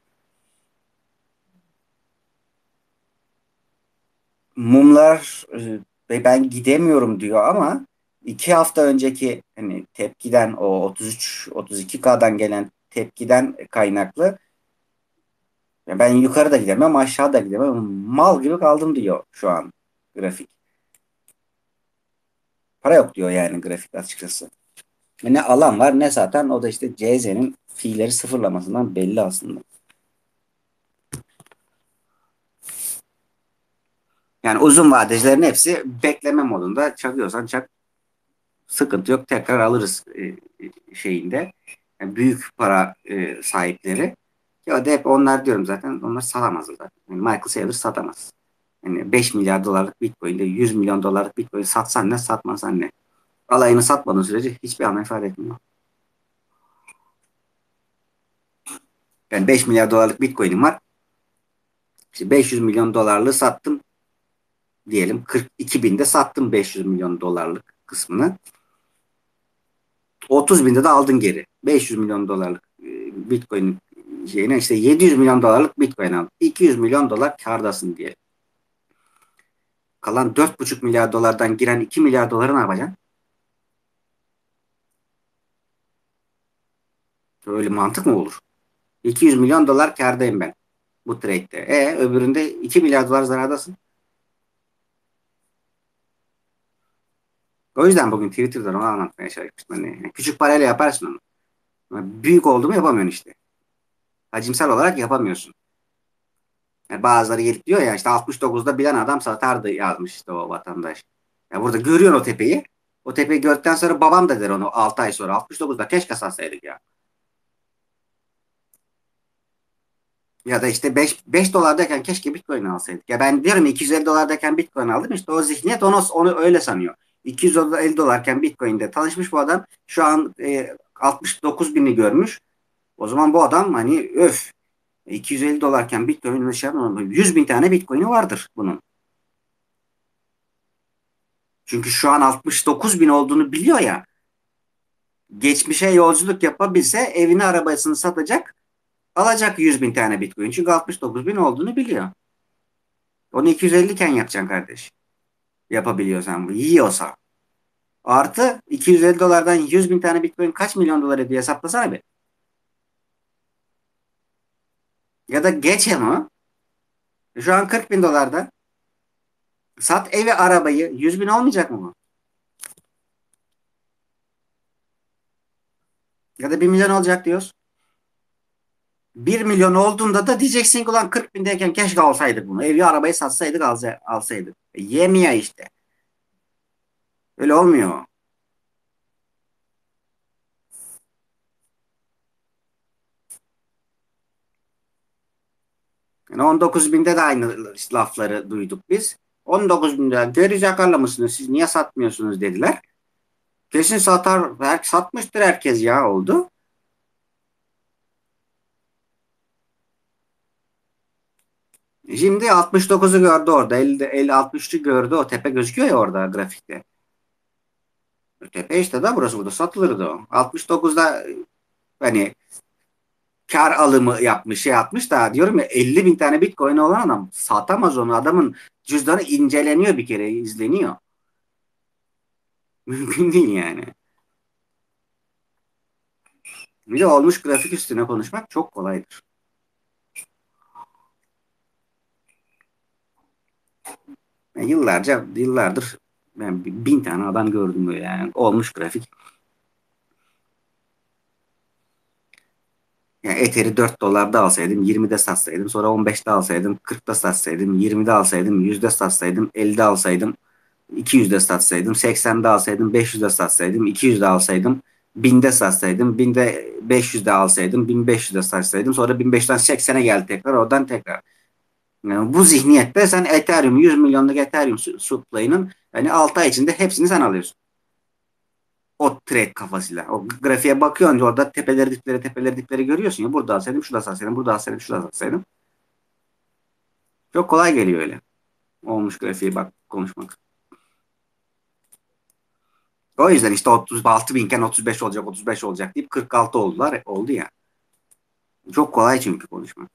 S1: Mumlar ben gidemiyorum diyor ama 2 hafta önceki hani tepkiden o 33-32K'dan gelen tepkiden kaynaklı ya ben yukarı da gidemem aşağı da gidemem mal gibi kaldım diyor şu an grafik. Para yok diyor yani grafik açıkçası. Ne alan var ne zaten o da işte CZ'nin fiilleri sıfırlamasından belli aslında. Yani uzun vadecilerin hepsi bekleme modunda çakıyorsan çak sıkıntı yok tekrar alırız şeyinde. Yani büyük para sahipleri. Ya da hep onlar diyorum zaten onlar satamazlar zaten. Yani Michael Saylor satamaz. Yani 5 milyar dolarlık Bitcoin'de 100 milyon dolarlık Bitcoin satsan ne satmasan ne. Alayını satmadığın sürece hiçbir anlam ifade etmiyor. Yani 5 milyar dolarlık Bitcoin'im var. İşte 500 milyon dolarlığı sattım diyelim. 42 binde sattım 500 milyon dolarlık kısmını. 30 binde de aldın geri. 500 milyon dolarlık Bitcoin şeyine işte 700 milyon dolarlık Bitcoin aldın. 200 milyon dolar kârdasın diye. Kalan 4,5 milyar dolardan giren 2 milyar doları ne yapacaksın? Öyle mantık mı olur? 200 milyon dolar kârdayım ben bu trade'de. Öbüründe 2 milyar dolar zarardasın. O yüzden bugün Twitter'da onu anlatmaya çalışmıştım. Hani küçük parayla yaparsın onu. Ama büyük oldu mu yapamıyorsun işte. Hacimsel olarak yapamıyorsun. Yani bazıları gelip diyor ya işte 69'da bilen adam satardı yazmış işte o vatandaş. Ya burada görüyorsun o tepeyi. O tepeyi gördükten sonra babam da der onu 6 ay sonra. 69'da keşke satsaydık ya. Ya da işte 5 dolardayken keşke Bitcoin alsaydık. Ya ben diyorum 250 dolardayken Bitcoin aldım. İşte o zihniyet onu öyle sanıyor. 250 dolarken Bitcoin'de tanışmış bu adam. Şu an 69 bini görmüş. O zaman bu adam hani 250 dolarken Bitcoin'in 100 bin tane Bitcoin'i vardır bunun. Çünkü şu an 69 bin olduğunu biliyor ya. Geçmişe yolculuk yapabilse evini arabasını satacak alacak 100 bin tane Bitcoin. Çünkü 69 bin olduğunu biliyor. Onu 250 iken yapacaksın kardeş. Yapabiliyorsan bu. Yiyorsa. Artı 250 dolardan 100 bin tane Bitcoin kaç milyon dolar ediyor hesaplasana bir. Ya da geç ama şu an 40 bin dolarda sat evi arabayı 100 bin olmayacak mı bu? Ya da 1 milyon olacak diyoruz. 1 milyon olduğunda da diyeceksin ki ulan 40 bindeyken keşke alsaydık bunu. Evi arabayı satsaydık alsaydık. Yemiyor işte. Öyle olmuyor. Yani 19 binde de aynı lafları duyduk biz. 19 binde gerizekalı mısınız siz niye satmıyorsunuz dediler. Kesin satmıştır herkes ya oldu. Şimdi 69'u gördü orada. 50 63'ü gördü. O tepe gözüküyor ya orada grafikte. Tepe işte da burası burada satılırdı o. 69'da hani kar alımı yapmış şey yapmış da diyorum ya 50 bin tane Bitcoin olan adam satamaz onu. Adamın cüzdanı inceleniyor bir kere izleniyor. Mümkün değil yani. Bir de olmuş grafik üstüne konuşmak çok kolaydır. Ben yıllardır ben 1.000 tane adam gördüm böyle yani olmuş grafik. Yani Ether'i 4 dolarda alsaydım, 20'de satsaydım, sonra 15'te alsaydım, 40'ta satsaydım, 20'de alsaydım, 100'de satsaydım, 50'de alsaydım, 200'de satsaydım, 80'de alsaydım, 500'de satsaydım, 200'de alsaydım, 1000'de satsaydım, 1000'de 500'de alsaydım, 1500'de satsaydım, sonra 1500'den 80'e geldi tekrar, oradan tekrar. Yani bu zihniyette sen Ethereum, 100 milyonluk Ethereum supply'ının yani 6 ay içinde hepsini sen alıyorsun. O trade kafasıyla. O grafiğe bakıyorsun orada tepeleri dipleri tepeleri dipleri görüyorsun ya. Burada alsaydım şurada alsaydım burada alsaydım şurada alsaydım. Çok kolay geliyor öyle. Olmuş grafiği bak konuşmak. O yüzden işte 36 binken 35 olacak 35 olacak deyip 46 oldular. Oldu ya. Çok kolay çünkü konuşmak.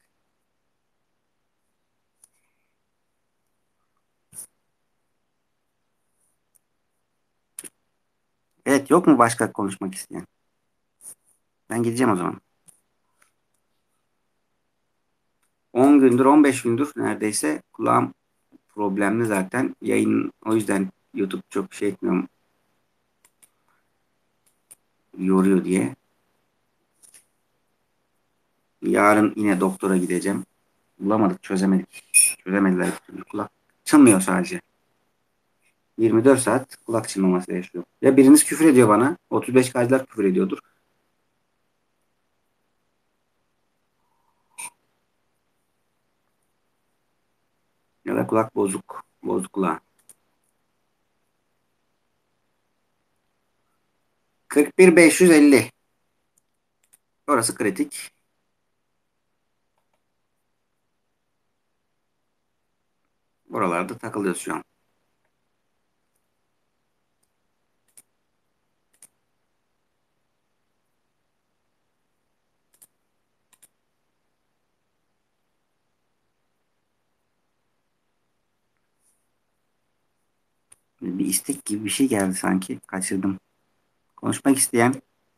S1: Evet yok mu başka konuşmak isteyen? Ben gideceğim o zaman. 10 gündür 15 gündür neredeyse kulağım problemli zaten. Yayın o yüzden YouTube çok şey etmiyorum yoruyor diye. Yarın yine doktora gideceğim. Bulamadık, çözemedik. Çözemediler bir türlü. Kulak çınmıyor sadece. 24 saat kulak çınlaması yaşıyor. Ya biriniz küfür ediyor bana. 35 gaylar küfür ediyordur. Ya da kulak bozuk. Bozuk kulağı. 41.550. Orası kritik. Buralarda takılıyoruz şu an. Bir istek gibi bir şey geldi sanki. Kaçırdım. Konuşmak isteyen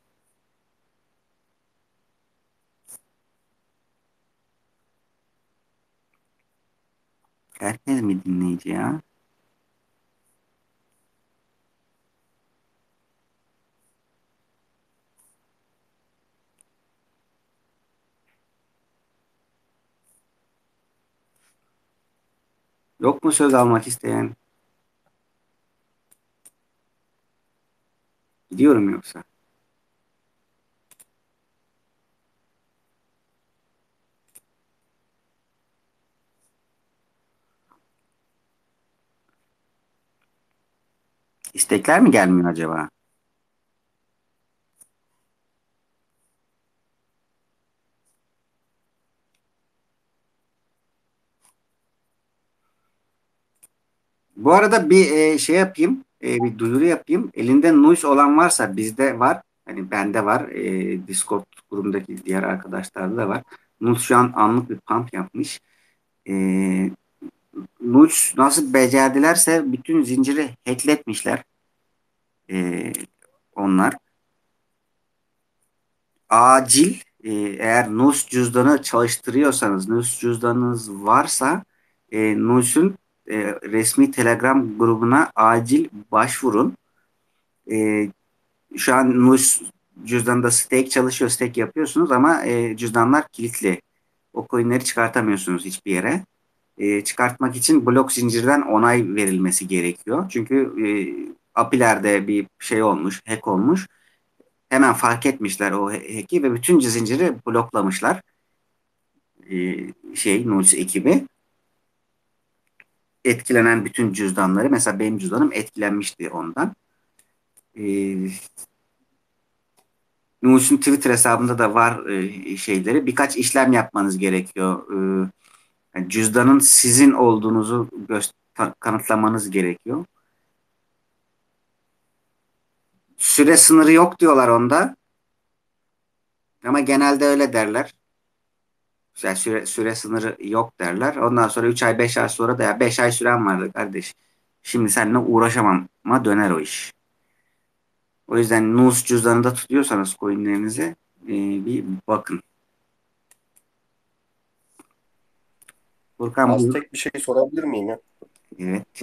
S1: herkes mi dinleyici ya? Yok mu söz almak isteyen? Gidiyorum yoksa. İstekler mi gelmiyor acaba? Bu arada bir şey yapayım. Bir duyuru yapayım. Elinde Noise olan varsa bizde var. Hani bende var. Discord grubundaki diğer arkadaşlarda da var. Noise şu an anlık bir pump yapmış. E, Noise nasıl becerdilerse bütün zinciri hackletmişler. E, onlar. Acil eğer Noise cüzdanı çalıştırıyorsanız, Noise cüzdanınız varsa Noise'un resmi Telegram grubuna acil başvurun. E, Şu an Nus cüzdanında stake çalışıyor, stake yapıyorsunuz ama cüzdanlar kilitli. O coinleri çıkartamıyorsunuz hiçbir yere. Çıkartmak için blok zincirden onay verilmesi gerekiyor. Çünkü API'lerde bir şey olmuş, hack olmuş. Hemen fark etmişler o hack'i ve bütün zinciri bloklamışlar. Nus ekibi. Etkilenen bütün cüzdanları, mesela benim cüzdanım etkilenmişti ondan. E, Nuş'un Twitter hesabında da var şeyleri. Birkaç işlem yapmanız gerekiyor. Yani cüzdanın sizin olduğunuzu kanıtlamanız gerekiyor. Süre sınırı yok diyorlar onda. Ama genelde öyle derler. Yani süre sınırı yok derler. Ondan sonra 3 ay 5 ay sonra da ya 5 ay süren vardı kardeş. Şimdi seninle uğraşamam ama döner o iş. O yüzden Nus cüzdanında tutuyorsanız coinlerinizi bir bakın. Furkan buyur.
S3: Aztek bir şey sorabilir miyim ya?
S1: Evet.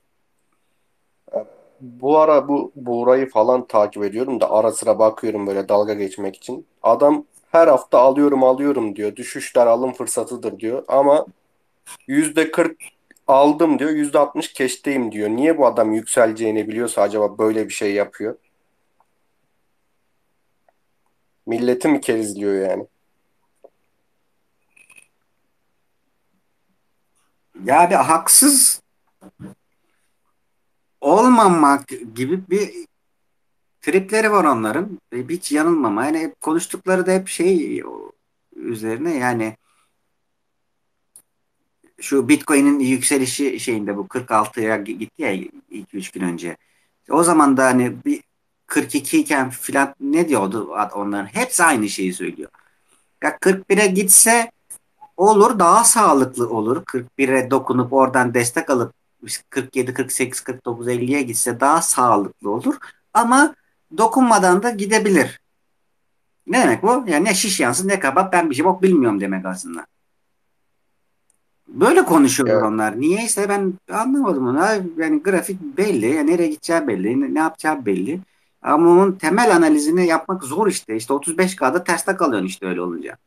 S3: Bu ara bu Buğra'yı falan takip ediyorum da ara sıra bakıyorum böyle dalga geçmek için. Adam her hafta alıyorum alıyorum diyor. Düşüşler alım fırsatıdır diyor. Ama %40 aldım diyor. %60 keşteyim diyor. Niye bu adam yükseleceğini biliyorsa acaba böyle bir şey yapıyor? Milleti mi kerizliyor yani?
S1: Ya bir haksız olmamak gibi bir tripleri var onların. Hiç yanılmama. Yani hep konuştukları da hep şey üzerine, yani şu Bitcoin'in yükselişi şeyinde bu 46'ya gitti ya 2-3 gün önce. O zaman da hani bir 42 iken filan ne diyordu onların? Hepsi aynı şeyi söylüyor. Ya 41'e gitse olur, daha sağlıklı olur. 41'e dokunup oradan destek alıp 47, 48, 49, 50'ye gitse daha sağlıklı olur. Ama dokunmadan da gidebilir. Ne demek bu? Yani ne şiş yansın ne kabak, ben bir şey bok bilmiyorum demek aslında. Böyle konuşuyorlar
S3: Ya
S1: onlar. Niyeyse ben anlamadım onu. Yani grafik belli, yani nereye gideceği belli, ne yapacağı belli. Ama onun temel analizini yapmak zor işte. İşte 35K'da terste kalıyorsun işte öyle olunca.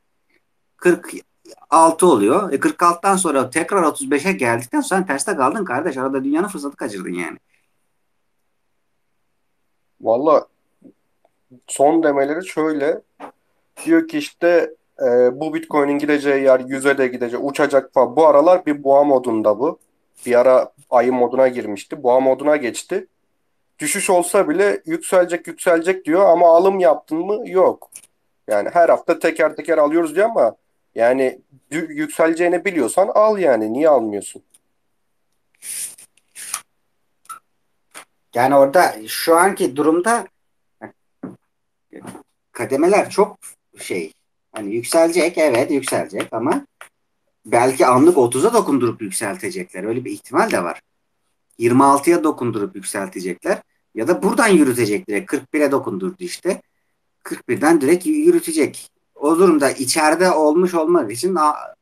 S1: 46 oluyor. 46'dan sonra tekrar 35'e geldikten sonra terste kaldın kardeş. Arada dünyanın fırsatı kaçırdın yani.
S3: valla son demeleri şöyle. Diyor ki işte bu Bitcoin'in gideceği yer 100'e de gidecek, uçacak falan. Bu aralar bir boğa modunda bu. Bir ara ayı moduna girmişti. Boğa moduna geçti. Düşüş olsa bile yükselecek yükselecek diyor ama alım yaptın mı? Yok. Yani her hafta teker teker alıyoruz diyor ama yani yükseleceğini biliyorsan al yani. Niye almıyorsun?
S1: Yani orada şu anki durumda kademeler çok şey, hani yükselecek, evet yükselecek ama belki anlık 30'a dokundurup yükseltecekler. Öyle bir ihtimal de var. 26'ya dokundurup yükseltecekler. Ya da buradan yürütecekler. 41'e dokundurdu işte. 41'den direkt yürütecek. O durumda içeride olmuş olmak için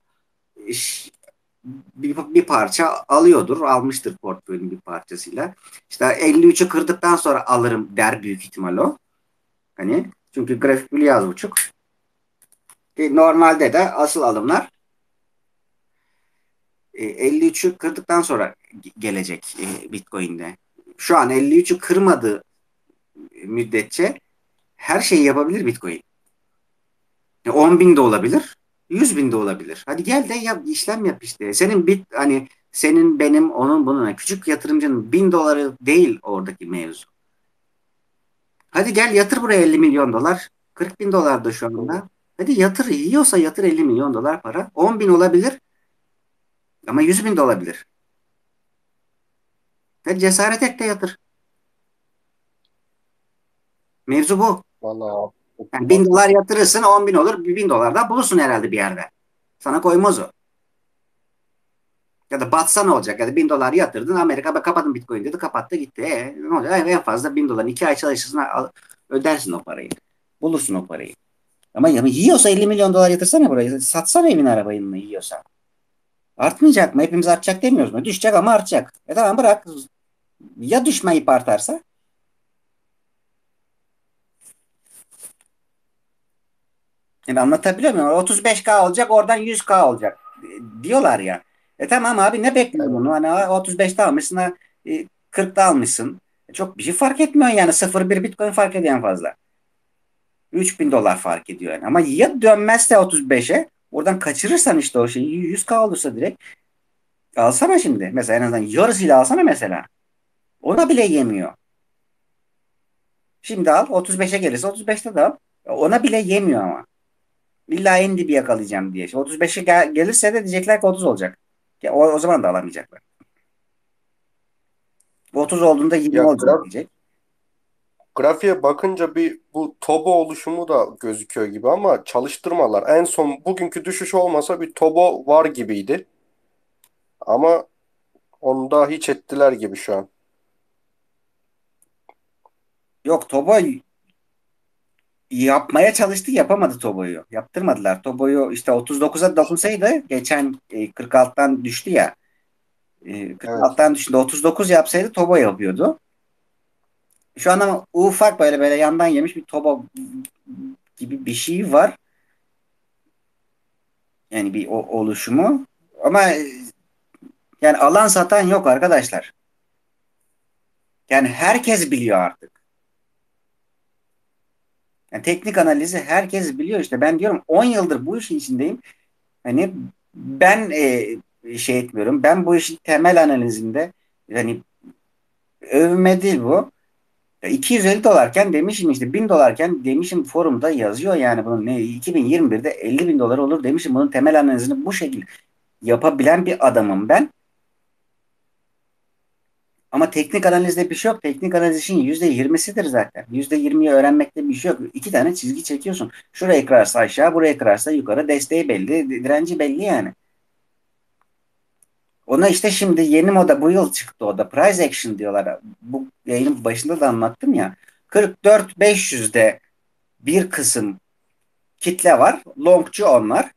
S1: bir parça alıyordur. Almıştır portföyün bir parçasıyla. İşte 53'ü kırdıktan sonra alırım der büyük ihtimal o. Hani çünkü grafik biliyor az buçuk. Normalde de asıl alımlar 53'ü kırdıktan sonra gelecek Bitcoin'de. Şu an 53'ü kırmadığı müddetçe her şeyi yapabilir Bitcoin. 10 bin de olabilir, 100 bin de olabilir. Hadi gel de yap, işlem yap işte. Senin hani senin, benim, onun, bunun, yani küçük yatırımcının 1000 doları değil oradaki mevzu. Hadi gel yatır buraya 50 milyon dolar. 40 bin dolar da şu anda. Hadi yatır, yiyorsa yatır 50 milyon dolar para. 10 bin olabilir ama 100 bin de olabilir. Hadi cesaret et de yatır. Mevzu bu.
S3: Vallahi
S1: Yani 1000 dolar
S3: haklısın.
S1: yatırırsın, 10 bin olur, 1000 dolar da bulursun herhalde bir yerde. Sana koymaz o. Ya da batsa ne olacak? Ya da 1000 dolar yatırdın, Amerika ben kapadım Bitcoin dedi, kapattı gitti. Ne olacak? En fazla 1000 dolar 2 ay çalışırsın, ödersin o parayı. Bulursun o parayı. Ama ya, yiyorsa 50 milyon dolar yatırsana burayı. Satsana evin arabayını yiyorsa. Artmayacak mı? Hepimiz artacak demiyoruz mu? Düşecek ama artacak. Tamam bırak. Ya düşmeyip artarsa? Yani anlatabiliyor muyum? 35K olacak, oradan 100K olacak diyorlar ya. Tamam abi, ne bekliyorsun
S3: Evet.
S1: bunu? Hani 35'te almışsın, 40'ta almışsın. Çok bir şey fark etmiyor yani. 0,1 Bitcoin fark ediyor en fazla. 3000 dolar fark ediyor yani. Ama ya dönmezse 35'e, oradan kaçırırsan işte o şeyi, 100K olursa direkt alsana şimdi. Mesela en azından yarısıyla alsana mesela. Ona bile yemiyor. Şimdi al, 35'e gelirse 35'te de al. Ona bile yemiyor ama. İlla en dibi yakalayacağım diye. Şimdi 35'e gelirse de diyecekler ki 30 olacak. Ya o zaman da alamayacaklar. 30 olduğunda 20
S3: Ya
S1: olacak diyecek.
S3: grafiğe bakınca bir bu Tobo oluşumu da gözüküyor gibi ama çalıştırmalar. En son bugünkü düşüş olmasa bir Tobo var gibiydi. Ama onu da hiç ettiler gibi şu an.
S1: Yok, Tobo yapmaya çalıştı, yapamadı Tobo'yu. Yaptırmadılar. Tobo'yu işte 39'a dokunsaydı, geçen 46'tan düştü ya.
S3: Evet.
S1: 46'tan düşündü. 39 yapsaydı Tobo yapıyordu. Şu an ama ufak böyle yandan yemiş bir Tobo gibi bir şey var. Yani bir oluşumu. Ama yani alan satan yok arkadaşlar. Yani herkes biliyor artık. Yani teknik analizi herkes biliyor işte. Ben diyorum 10 yıldır bu işin içindeyim. Hani ben şey etmiyorum. Ben bu işin temel analizinde hani övme değil bu. 250 dolarken demişim işte 1000 dolarken demişim forumda yazıyor yani bunun ne 2021'de 50 bin dolar olur demişim bunun temel analizini bu şekilde yapabilen bir adamım ben. Ama teknik analizde bir şey yok. Teknik analiz işin %20'sidir zaten. %20'yi öğrenmekte bir şey yok. İki tane çizgi çekiyorsun. Şuraya kırarsa aşağı, buraya kırarsa yukarı. Desteği belli, direnci belli yani. Ona işte şimdi yeni moda bu yıl çıktı o da. Price action diyorlar. Bu yayının başında da anlattım ya. 44.500'de bir kısım kitle var. Longçu onlar.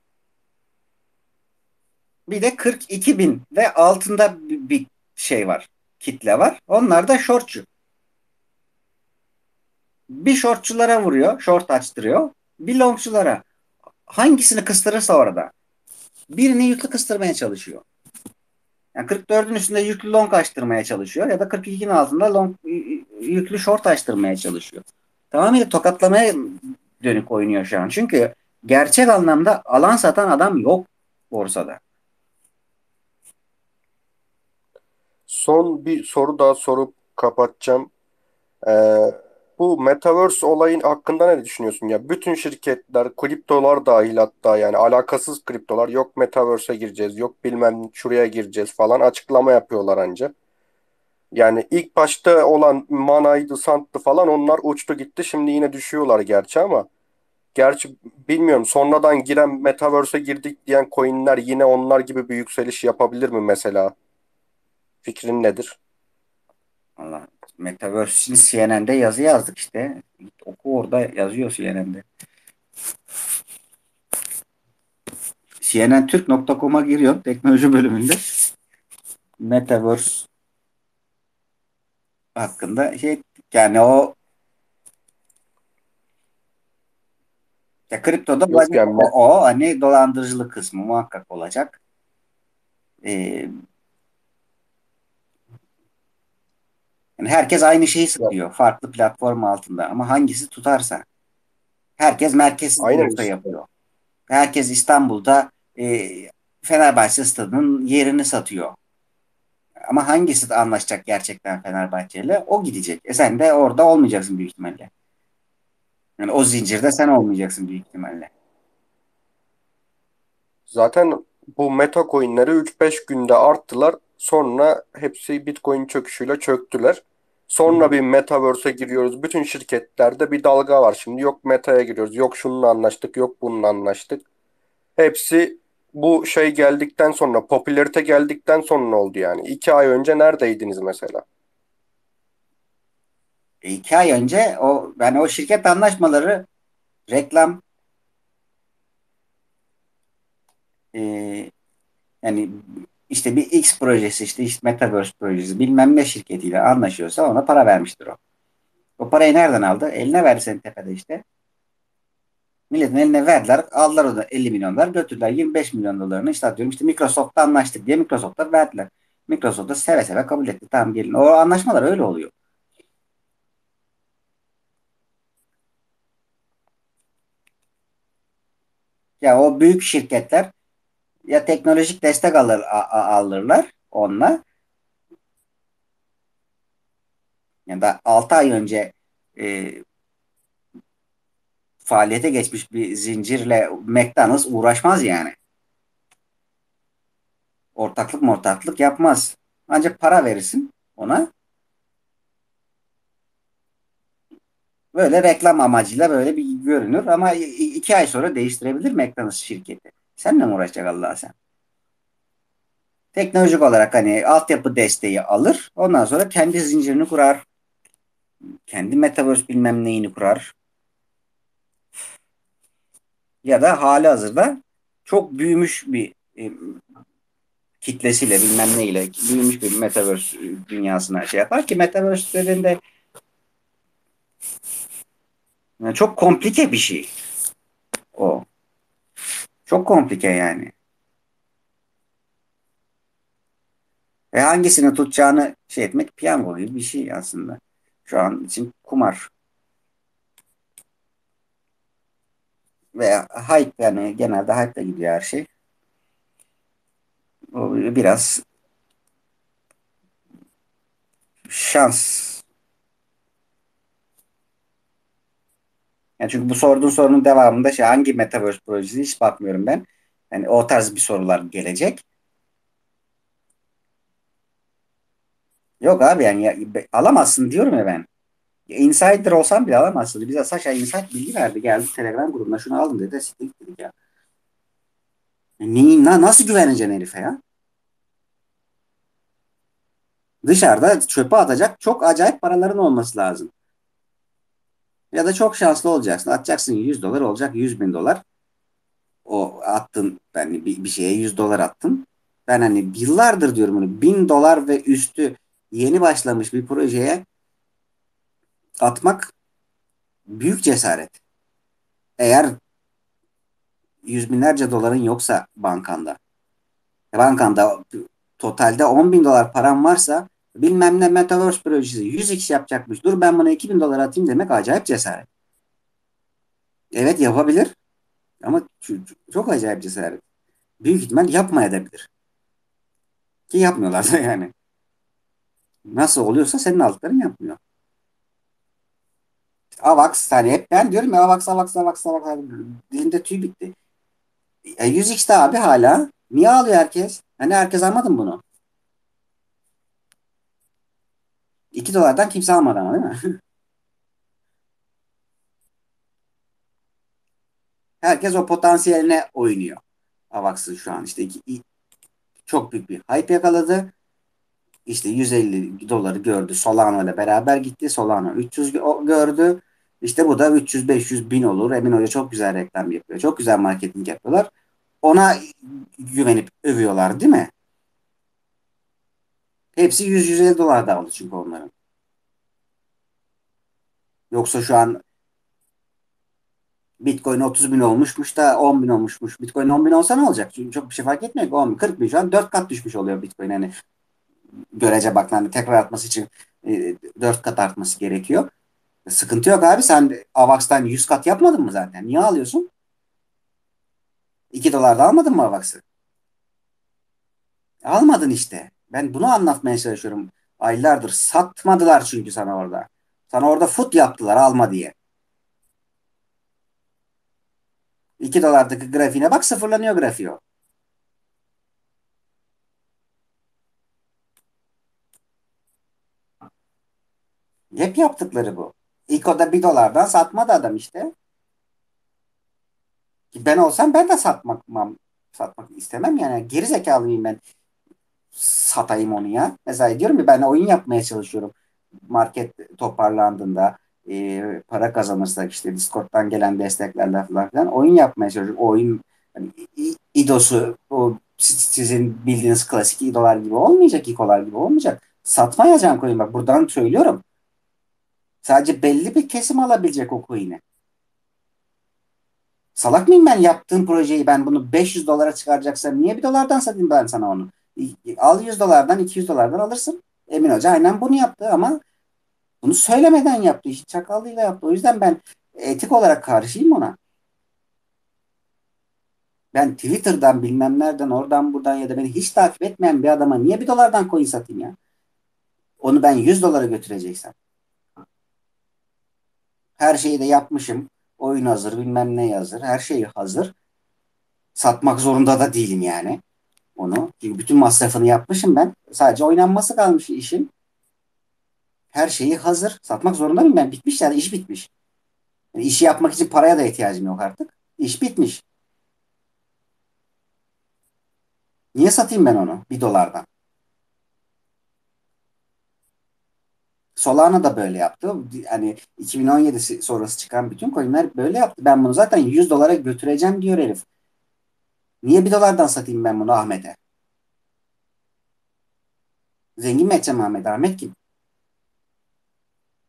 S1: Bir de 42 bin ve altında bir şey var. Kitle var. Onlar da shortçu. Bir shortçulara vuruyor. Short açtırıyor. Bir longçulara. Hangisini kıstırırsa orada. Birini yüklü kıstırmaya çalışıyor. Yani 44'ün üstünde yüklü long açtırmaya çalışıyor. Ya da 42'nin altında long, yüklü short açtırmaya çalışıyor. Tamamıyla tokatlamaya dönük oynuyor şu an. Çünkü gerçek anlamda alan satan adam yok borsada.
S3: Son bir soru daha sorup kapatacağım. Ee, Bu Metaverse olayın hakkında ne düşünüyorsun ya? Bütün şirketler, kriptolar dahil hatta yani alakasız kriptolar yok Metaverse'e gireceğiz, yok bilmem şuraya gireceğiz falan açıklama yapıyorlar anca. Yani ilk başta olan Mana'ydı, Sant'tı falan onlar uçtu gitti. Şimdi yine düşüyorlar gerçi ama gerçi bilmiyorum sonradan giren Metaverse'e girdik diyen coinler yine onlar gibi bir yükseliş yapabilir mi mesela? Fikrin nedir?
S1: Allah. Metaverse için CNN'de yazı yazdık işte. Git oku orada yazıyor CNN'de. cnntürk.com'a giriyor teknoloji bölümünde. Metaverse hakkında şey yani o ya kriptoda
S3: Yok
S1: olacak
S3: yani
S1: o hani dolandırıcılık kısmı muhakkak olacak. Ee, Yani herkes aynı şeyi satıyor. Farklı platform altında. Ama hangisi tutarsa. Herkes merkezsiz
S3: aynen
S1: borsa
S3: işte.
S1: yapıyor. Herkes İstanbul'da Fenerbahçe stadının yerini satıyor. Ama hangisi de anlaşacak gerçekten Fenerbahçe ile? O gidecek. Sen de orada olmayacaksın büyük ihtimalle. Yani o zincirde sen olmayacaksın büyük ihtimalle.
S3: Zaten bu meta coinleri 3-5 günde arttılar. Sonra hepsi Bitcoin çöküşüyle çöktüler.
S1: Hı
S3: Sonra
S1: hı.
S3: bir metaverse'e giriyoruz. Bütün şirketlerde bir dalga var şimdi. Yok meta'ya giriyoruz. Yok şununla anlaştık. Yok bununla anlaştık. Hepsi bu şey geldikten sonra, popülarite geldikten sonra oldu yani. 2 ay önce neredeydiniz mesela?
S1: 2 ay önce o şirket anlaşmaları reklam e, yani işte bir X projesi işte Metaverse projesi bilmem ne şirketiyle anlaşıyorsa ona para vermiştir o. O parayı nereden aldı? Eline verdi senin tepede işte. Milletin eline verdiler. Aldılar o da 50 milyon dolar götürdüler. 25 milyon dolarını işte atıyorum işte Microsoft'ta anlaştık diye Microsoft'a verdiler. Microsoft da seve seve kabul etti. Tamam gelin. O anlaşmalar öyle oluyor. Ya o büyük şirketler ya teknolojik destek alırlar onunla. Yani da 6 ay önce e, faaliyete geçmiş bir zincirle McDonald's uğraşmaz yani. Ortaklık yapmaz. Ancak para verirsin ona. Böyle reklam amacıyla böyle bir görünür ama 2 ay sonra değiştirebilir McDonald's şirketi. Seninle mi uğraşacak Allah sen? Teknolojik olarak hani altyapı desteği alır. Ondan sonra kendi zincirini kurar. Kendi metaverse bilmem neyini kurar. Ya da hali hazırda çok büyümüş bir kitlesiyle bilmem neyle büyümüş bir metaverse dünyasına şey yapar ki metaverse dediğinde yani çok komplike bir şey o. Çok komplike yani. Ve hangisini tutacağını şey etmek piyango gibi bir şey aslında. Şu an için kumar. Ve hype, yani genelde hype'la gidiyor her şey. O biraz şans. Yani çünkü bu sorduğun sorunun devamında şey, hangi Metaverse projesi hiç bakmıyorum ben. Yani o tarz bir sorular gelecek. Yok abi, yani alamazsın diyorum ya ben. Insider olsam bile alamazsın. Bize Sasha Insight bilgi verdi. Geldi Telegram grubuna, şunu aldım dedi. Siktir dedik ya. Nasıl güveneceksin herife ya? Dışarıda çöpe atacak çok acayip paraların olması lazım. Ya da çok şanslı olacaksın. Atacaksın 100 dolar, olacak 100 bin dolar. O attın, yani bir şeye 100 dolar attın. Ben hani yıllardır diyorum bunu, 1000 dolar ve üstü yeni başlamış bir projeye atmak büyük cesaret. Eğer yüz binlerce doların yoksa bankanda. Bankanda totalde 10 bin dolar param varsa, bilmem ne Metaverse projesi 100x yapacakmış. Dur ben buna 2 bin dolar atayım demek acayip cesaret. Evet, yapabilir ama çok acayip cesaret. Büyük ihtimal yapmayabilir. Ki yapmıyorlar da yani. Nasıl oluyorsa senin aldıkların yapmıyor. AVAX, hani hep ben diyorum ya, AVAX AVAX AVAX AVAX. Dilimde tüy bitti. 100x'te abi hala. Niye alıyor herkes? Hani herkes almadı mı bunu? 2 dolardan kimse almadı ama, değil mi? Herkes o potansiyeline oynuyor. AVAX'ın şu an işte çok büyük bir hype yakaladı. İşte 150 doları gördü. Solana ile beraber gitti. Solana 300 gördü. İşte bu da 300-500 bin olur. Emin Hoca çok güzel reklam yapıyor. Çok güzel marketing yapıyorlar. Ona güvenip övüyorlar, değil mi? Hepsi 100-150 dolar da aldı çünkü onların. Yoksa şu an Bitcoin 30 bin olmuşmuş da 10 bin olmuşmuş. Bitcoin 10 bin olsa ne olacak? Çünkü çok bir şey fark etmiyor ki. 10 bin, 40 bin, şu an 4 kat düşmüş oluyor Bitcoin. Yani görece bak, hani tekrar artması için 4 kat artması gerekiyor. Sıkıntı yok abi, sen Avax'tan 100 kat yapmadın mı zaten? Niye alıyorsun? 2 dolarda almadın mı Avax'ı? Almadın işte. Ben bunu anlatmaya çalışıyorum. Aylardır satmadılar çünkü sana orada. Sana orada fut yaptılar alma diye. 2 dolardaki grafiğine bak, sıfırlanıyor grafiği o. Hep yaptıkları bu. İlk o da 1 dolardan satmadı adam işte. Ben olsam ben de satmak istemem yani. Geri zekalı mıyım ben? Satayım onu ya. Mesela diyorum ya, ben oyun yapmaya çalışıyorum. Market toparlandığında para kazanırsak, işte Discord'dan gelen desteklerle falan filan oyun yapmaya çalışıyorum. Oyun hani, İDOS'u o sizin bildiğiniz klasik İDO'lar gibi olmayacak, İKO'lar gibi olmayacak. Satmayacağım coin, bak buradan söylüyorum. Sadece belli bir kesim alabilecek o coin'i. Salak mıyım ben, yaptığım projeyi ben bunu 500 dolara çıkaracaksam niye 1 dolardan satayım ben sana onu? Al 100 dolardan, 200 dolardan alırsın. Emin Hoca aynen bunu yaptı ama bunu söylemeden yaptı. İşi çakallığıyla yaptı. O yüzden ben etik olarak karşıyım ona. Ben Twitter'dan bilmem nereden, oradan buradan ya da beni hiç takip etmeyen bir adama niye 1 dolardan coin satayım ya? Onu ben 100 dolara götüreceksem. Her şeyi de yapmışım. Oyun hazır, bilmem ne hazır. Her şey hazır. Satmak zorunda da değilim yani onu. Çünkü bütün masrafını yapmışım ben. Sadece oynanması kalmış işin. Her şeyi hazır. Satmak zorunda mıyım ben? Bitmiş yani, iş bitmiş. Yani işi yapmak için paraya da ihtiyacım yok artık. İş bitmiş. Niye satayım ben onu 1 dolardan? Solana da böyle yaptı. Hani 2017 sonrası çıkan bütün coinler böyle yaptı. Ben bunu zaten 100 dolara götüreceğim diyor herif. Niye 1 dolardan satayım ben bunu Ahmet'e? Zengin mi edeceğim Ahmet? Ahmet kim?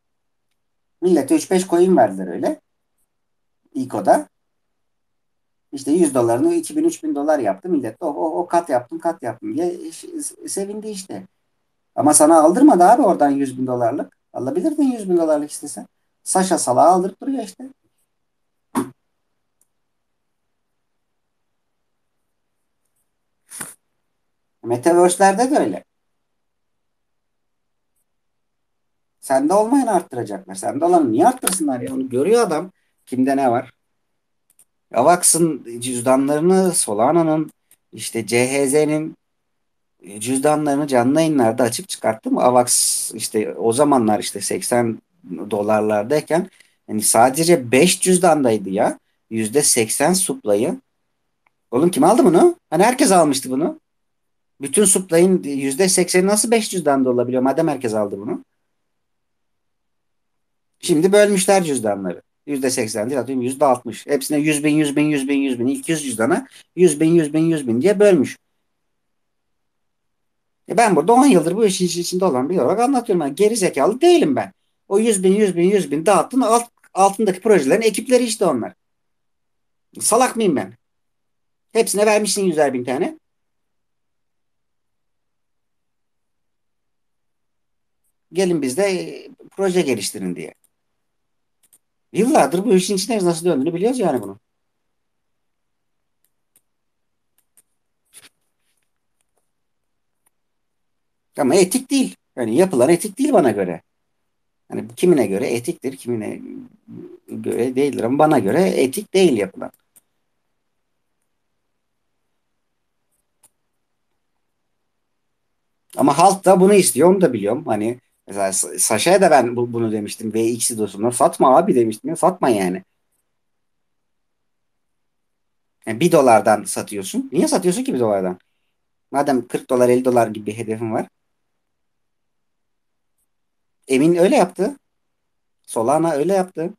S1: Millete 3-5 coin verdiler öyle. İlk o da. İşte 100 dolarını 2000-3000 dolar yaptı. Millet de o kat yaptım kat yaptım diye sevindi işte. Ama sana aldırmadı abi oradan 100 bin dolarlık. Alabilirdin 100 bin dolarlık istesen. Saşa Salah'a aldırıp duruyor işte. Metaverse'lerde de öyle. Sende olmayanı arttıracaklar. Sende olanı niye arttırsınlar ya? Onu görüyor adam. Kimde ne var? Avax'ın cüzdanlarını, Solana'nın, işte CHZ'nin cüzdanlarını canlı yayınlarda açıp çıkarttım. Avax işte o zamanlar işte 80 dolarlardayken yani sadece 5 cüzdandaydı ya. %80 suplayı. Oğlum kim aldı bunu? Hani herkes almıştı bunu. Bütün suplayın %80'i nasıl 5 cüzdanda olabiliyor madem herkes aldı bunu? Şimdi bölmüşler cüzdanları. %80 değil atıyorum %60. Hepsine 100 bin, 100 bin, 100 bin, 100 bin. İlk 100 cüzdana 100 bin, 100 bin, 100 bin diye bölmüş. Ben burada 10 yıldır bu işin içinde olan biri olarak anlatıyorum. Yani geri zekalı değilim ben. O 100 bin, 100 bin, 100 bin dağıttın altındaki projelerin ekipleri işte onlar. Salak mıyım ben? Hepsine vermişsin 100'er bin tane. Gelin bizde proje geliştirin diye. Yıllardır bu işin içinde nasıl döndüğünü biliyoruz yani bunu. Ama etik değil. Yani yapılan etik değil bana göre. Hani kimine göre etiktir, kimine göre değildir. Ama bana göre etik değil yapılan. Ama halk da bunu istiyor, onu da biliyorum. Hani mesela Saşa'ya da ben bunu demiştim. VX'i dosunu satma abi demiştim. Ya, satma yani. Yani 1 dolardan satıyorsun. Niye satıyorsun ki 1 dolardan? Madem 40 dolar 50 dolar gibi bir hedefin var. Emin öyle yaptı. Solana öyle yaptı.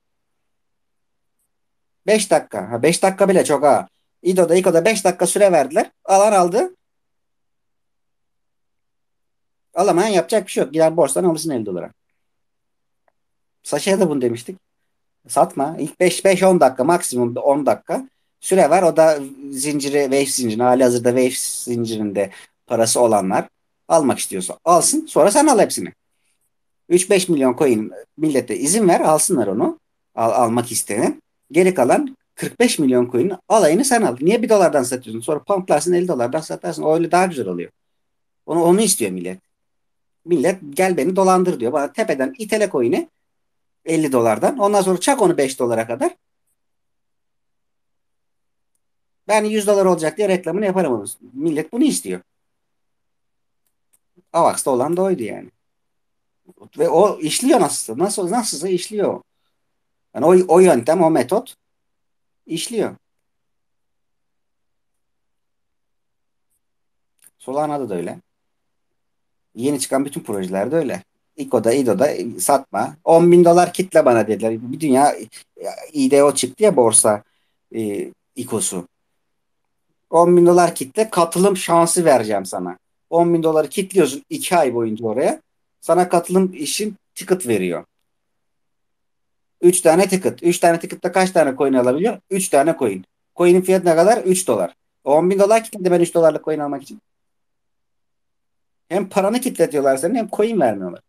S1: 5 dakika. Ha, 5 dakika bile çok ha. İKO'da 5 dakika süre verdiler. Alan aldı. Alamayan yapacak bir şey yok. Gider borsadan alırsın 50 dolara. Saşa'ya da bunu demiştik. Satma. İlk 5-10 dakika maksimum 10 dakika süre var. O da zinciri Wave zinciri hali hazırda Wave zincirinde parası olanlar almak istiyorsa alsın. Sonra sen al hepsini. 3-5 milyon coin millete izin ver alsınlar onu. Almak isteyen. Geri kalan 45 milyon coin alayını sen al. Niye 1 dolardan satıyorsun? Sonra pumplarsın 50 dolardan satarsın. O öyle daha güzel oluyor. Onu istiyor millet. Millet gel beni dolandır diyor. Bana tepeden itele coin'i 50 dolardan. Ondan sonra çak onu 5 dolara kadar. Ben 100 dolar olacak diye reklamını yaparım onu. Millet bunu istiyor. Avax'ta olan da oydu yani. Ve o işliyor nasılsa. Nasılsa işliyor. Yani o yöntem, o metot işliyor. Solana'da da öyle. Yeni çıkan bütün projelerde öyle. İDO'da satma. 10 bin dolar kitle bana dediler. Bir dünya IDO çıktı ya borsa İKO'su. 10 bin dolar kitle katılım şansı vereceğim sana. 10 bin doları kitliyorsun 2 ay boyunca oraya. Sana katılım için ticket veriyor. 3 tane ticket. 3 tane ticket'ta kaç tane coin alabiliyor? 3 tane coin. Coin'in fiyatı ne kadar? 3 dolar. 10 bin dolar kitledi ben 3 dolarlık coin almak için. Hem paranı kitletiyorlar senin hem coin vermiyorlar.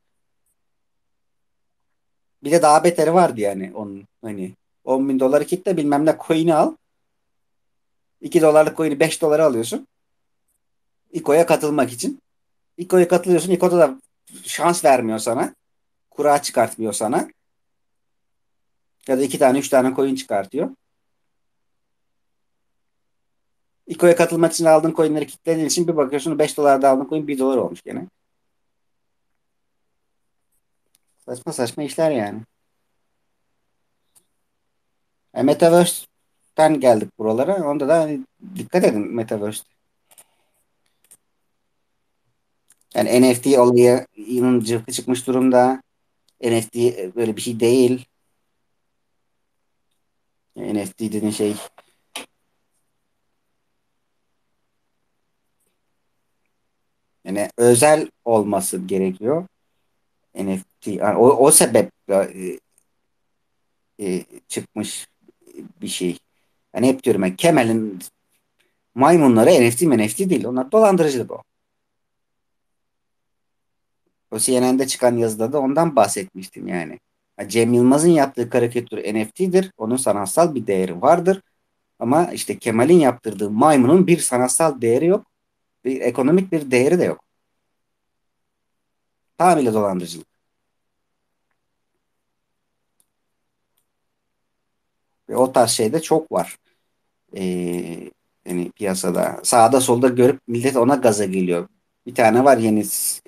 S1: Bir de daha beteri vardı yani onun hani 10 bin doları kitle bilmem ne coin'i al. 2 dolarlık coin'i 5 dolara alıyorsun. İKO'ya katılmak için. İKO'ya katılıyorsun. İKO'da da şans vermiyor sana. Kura çıkartmıyor sana. Ya da 2 tane 3 tane coin çıkartıyor. İKO'ya katılmak için aldığın coinleri kitlediğin için bir bakıyorsun 5 dolarda aldığın coin 1 dolar olmuş gene. Saçma saçma işler yani. Metaverse'ten geldik buralara. Onda da hani dikkat edin Metaverse. Yani NFT olayının cıvkı çıkmış durumda. NFT böyle bir şey değil. NFT dediğin şey yani özel olması gerekiyor. NFT yani o sebeple çıkmış bir şey. Ben hep diyorum ben Kemal'in maymunları NFT değil. Onlar dolandırıcılık o. O CNN'de çıkan yazıda da ondan bahsetmiştim yani. Ha, Cem Yılmaz'ın yaptığı karikatür NFT'dir. Onun sanatsal bir değeri vardır. Ama işte Kemal'in yaptırdığı maymunun bir sanatsal değeri yok. Bir ekonomik bir değeri de yok. Tamamıyla dolandırıcılık. Ve o tarz şey de çok var. Yani piyasada. Sağda solda görüp millet ona gaza geliyor. Bir tane var yeni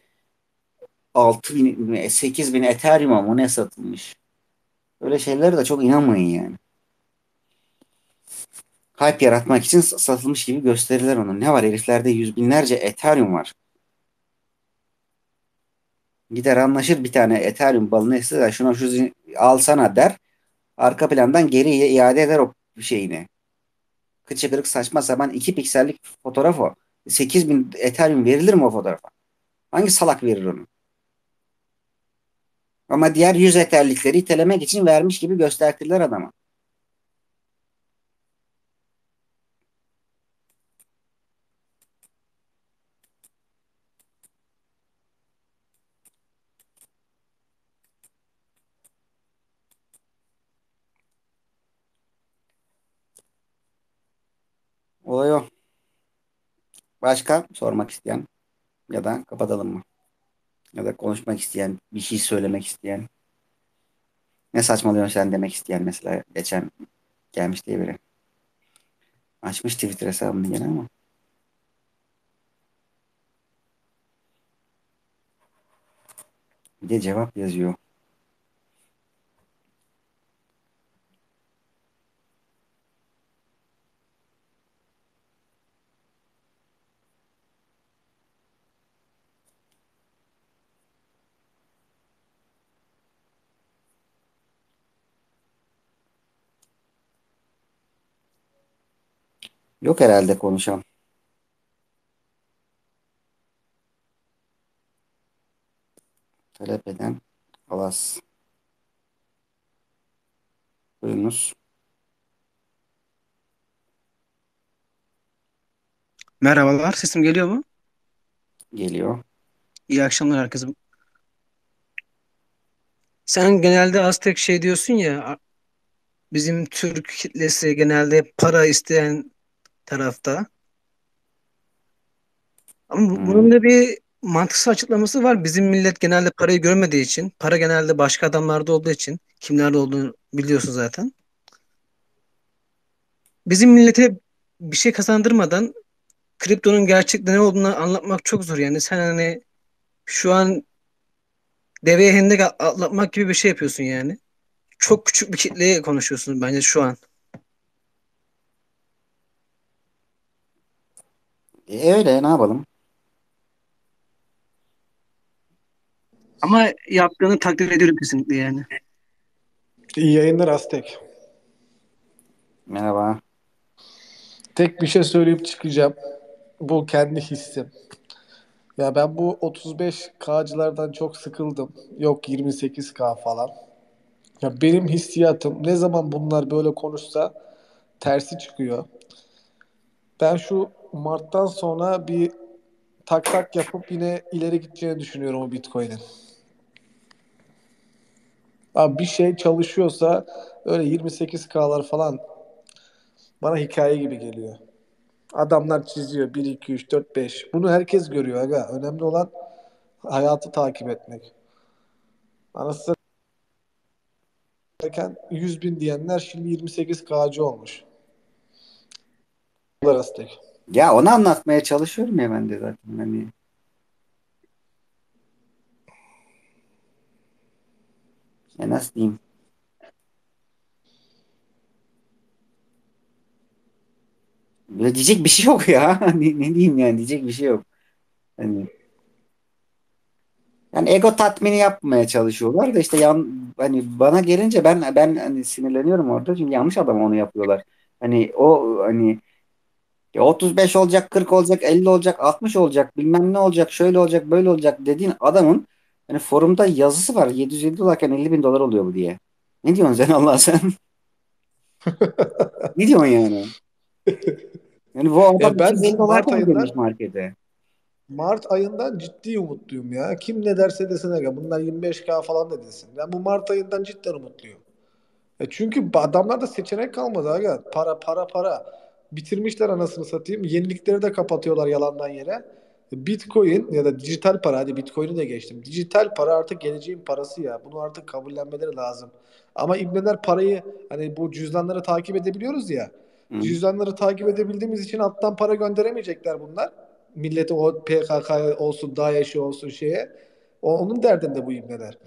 S1: 6.000 8.000 Ethereum'a mı ne satılmış. Öyle şeylere de çok inanmayın yani. Hype yaratmak için satılmış gibi gösterirler onu. Ne var heriflerde yüz binlerce Ethereum var. Gider anlaşır bir tane Ethereum balını ister. Şuna alsana der. Arka plandan geri iade eder o şeyini. Kıçı kırık saçma sapan 2 piksellik fotoğraf o. 8.000 Ethereum verilir mi o fotoğrafa? Hangi salak verir onu? Ama diğer 100 Ether'likleri itelemek için vermiş gibi gösterdiler adama. Olay o. Başka sormak isteyen ya da kapatalım mı? Ya da konuşmak isteyen, bir şey söylemek isteyen. Ne saçmalıyorsun sen demek isteyen mesela geçen gelmiş diye biri. Açmış Twitter hesabını gene ama. Bir de cevap yazıyor. Yok herhalde konuşan. Talep eden. Alas. Buyurunuz.
S4: Merhabalar, sesim geliyor mu?
S1: Geliyor.
S4: İyi akşamlar herkese. Sen genelde Aztek şey diyorsun ya, bizim Türk kitlesi genelde para isteyen tarafta. Ama
S1: Hı.
S4: bunun da bir mantıksal açıklaması var. Bizim millet genelde parayı görmediği için, para genelde başka adamlarda olduğu için, kimlerde olduğunu biliyorsun zaten. Bizim millete bir şey kazandırmadan kriptonun gerçekte ne olduğunu anlatmak çok zor. Yani sen hani şu an deveye hendek atlatmak gibi bir şey yapıyorsun yani. Çok küçük bir kitleye konuşuyorsun bence şu an.
S1: Öyle ne yapalım?
S4: Ama yaptığını takdir ediyorum kesinlikle yani.
S5: İyi yayınlar Aztek.
S1: Merhaba.
S5: Tek bir şey söyleyip çıkacağım. Bu kendi hissim. Ya ben bu 35K'cılardan çok sıkıldım. Yok 28K falan. Ya benim hissiyatım ne zaman bunlar böyle konuşsa tersi çıkıyor. Ben şu Mart'tan sonra bir tak tak yapıp yine ileri gideceğini düşünüyorum o Bitcoin'in. Abi bir şey çalışıyorsa öyle 28K'lar falan bana hikaye gibi geliyor. Adamlar çiziyor bir 2 3 4 5. Bunu herkes görüyor aga. Önemli olan hayatı takip etmek. Anasını satayım 100 bin diyenler şimdi 28K'cı olmuş. Aztek.
S1: Ya onu anlatmaya çalışıyorum ya ben de zaten. Hani nasıl diyeyim? Böyle diyecek bir şey yok ya. Ne diyeyim yani diyecek bir şey yok. Hani yani ego tatmini yapmaya çalışıyorlar da işte hani bana gelince ben hani sinirleniyorum orada çünkü yanlış adam onu yapıyorlar. Hani o hani ya 35 olacak, 40 olacak, 50 olacak, 60 olacak, bilmem ne olacak, şöyle olacak, böyle olacak dediğin adamın hani forumda yazısı var. 750 dolarken 50 bin dolar oluyor bu diye. Ne diyorsun sen Allah sen? Ne diyorsun yani? Yani bu adam
S5: Ben
S1: 250
S5: Mart
S1: dolarken
S5: ayından
S1: girmiş markete.
S5: Mart ayından ciddi umutluyum ya. Kim ne derse desin aga. Bunlar 25K falan da desin. Ben bu Mart ayından cidden umutluyum. Çünkü adamlarda seçenek kalmadı aga. Para para para. Bitirmişler anasını satayım. Yenilikleri de kapatıyorlar yalandan yere. Bitcoin ya da dijital para, hadi Bitcoin'i de geçtim. Dijital para artık geleceğin parası ya. Bunu artık kabullenmeleri lazım. Ama ibneler parayı, hani bu cüzdanları takip edebiliyoruz ya.
S1: Hı.
S5: Cüzdanları takip edebildiğimiz için alttan para gönderemeyecekler bunlar. Millete o PKK olsun, DAEŞ'i olsun şeye. Onun derdinde bu ibneler.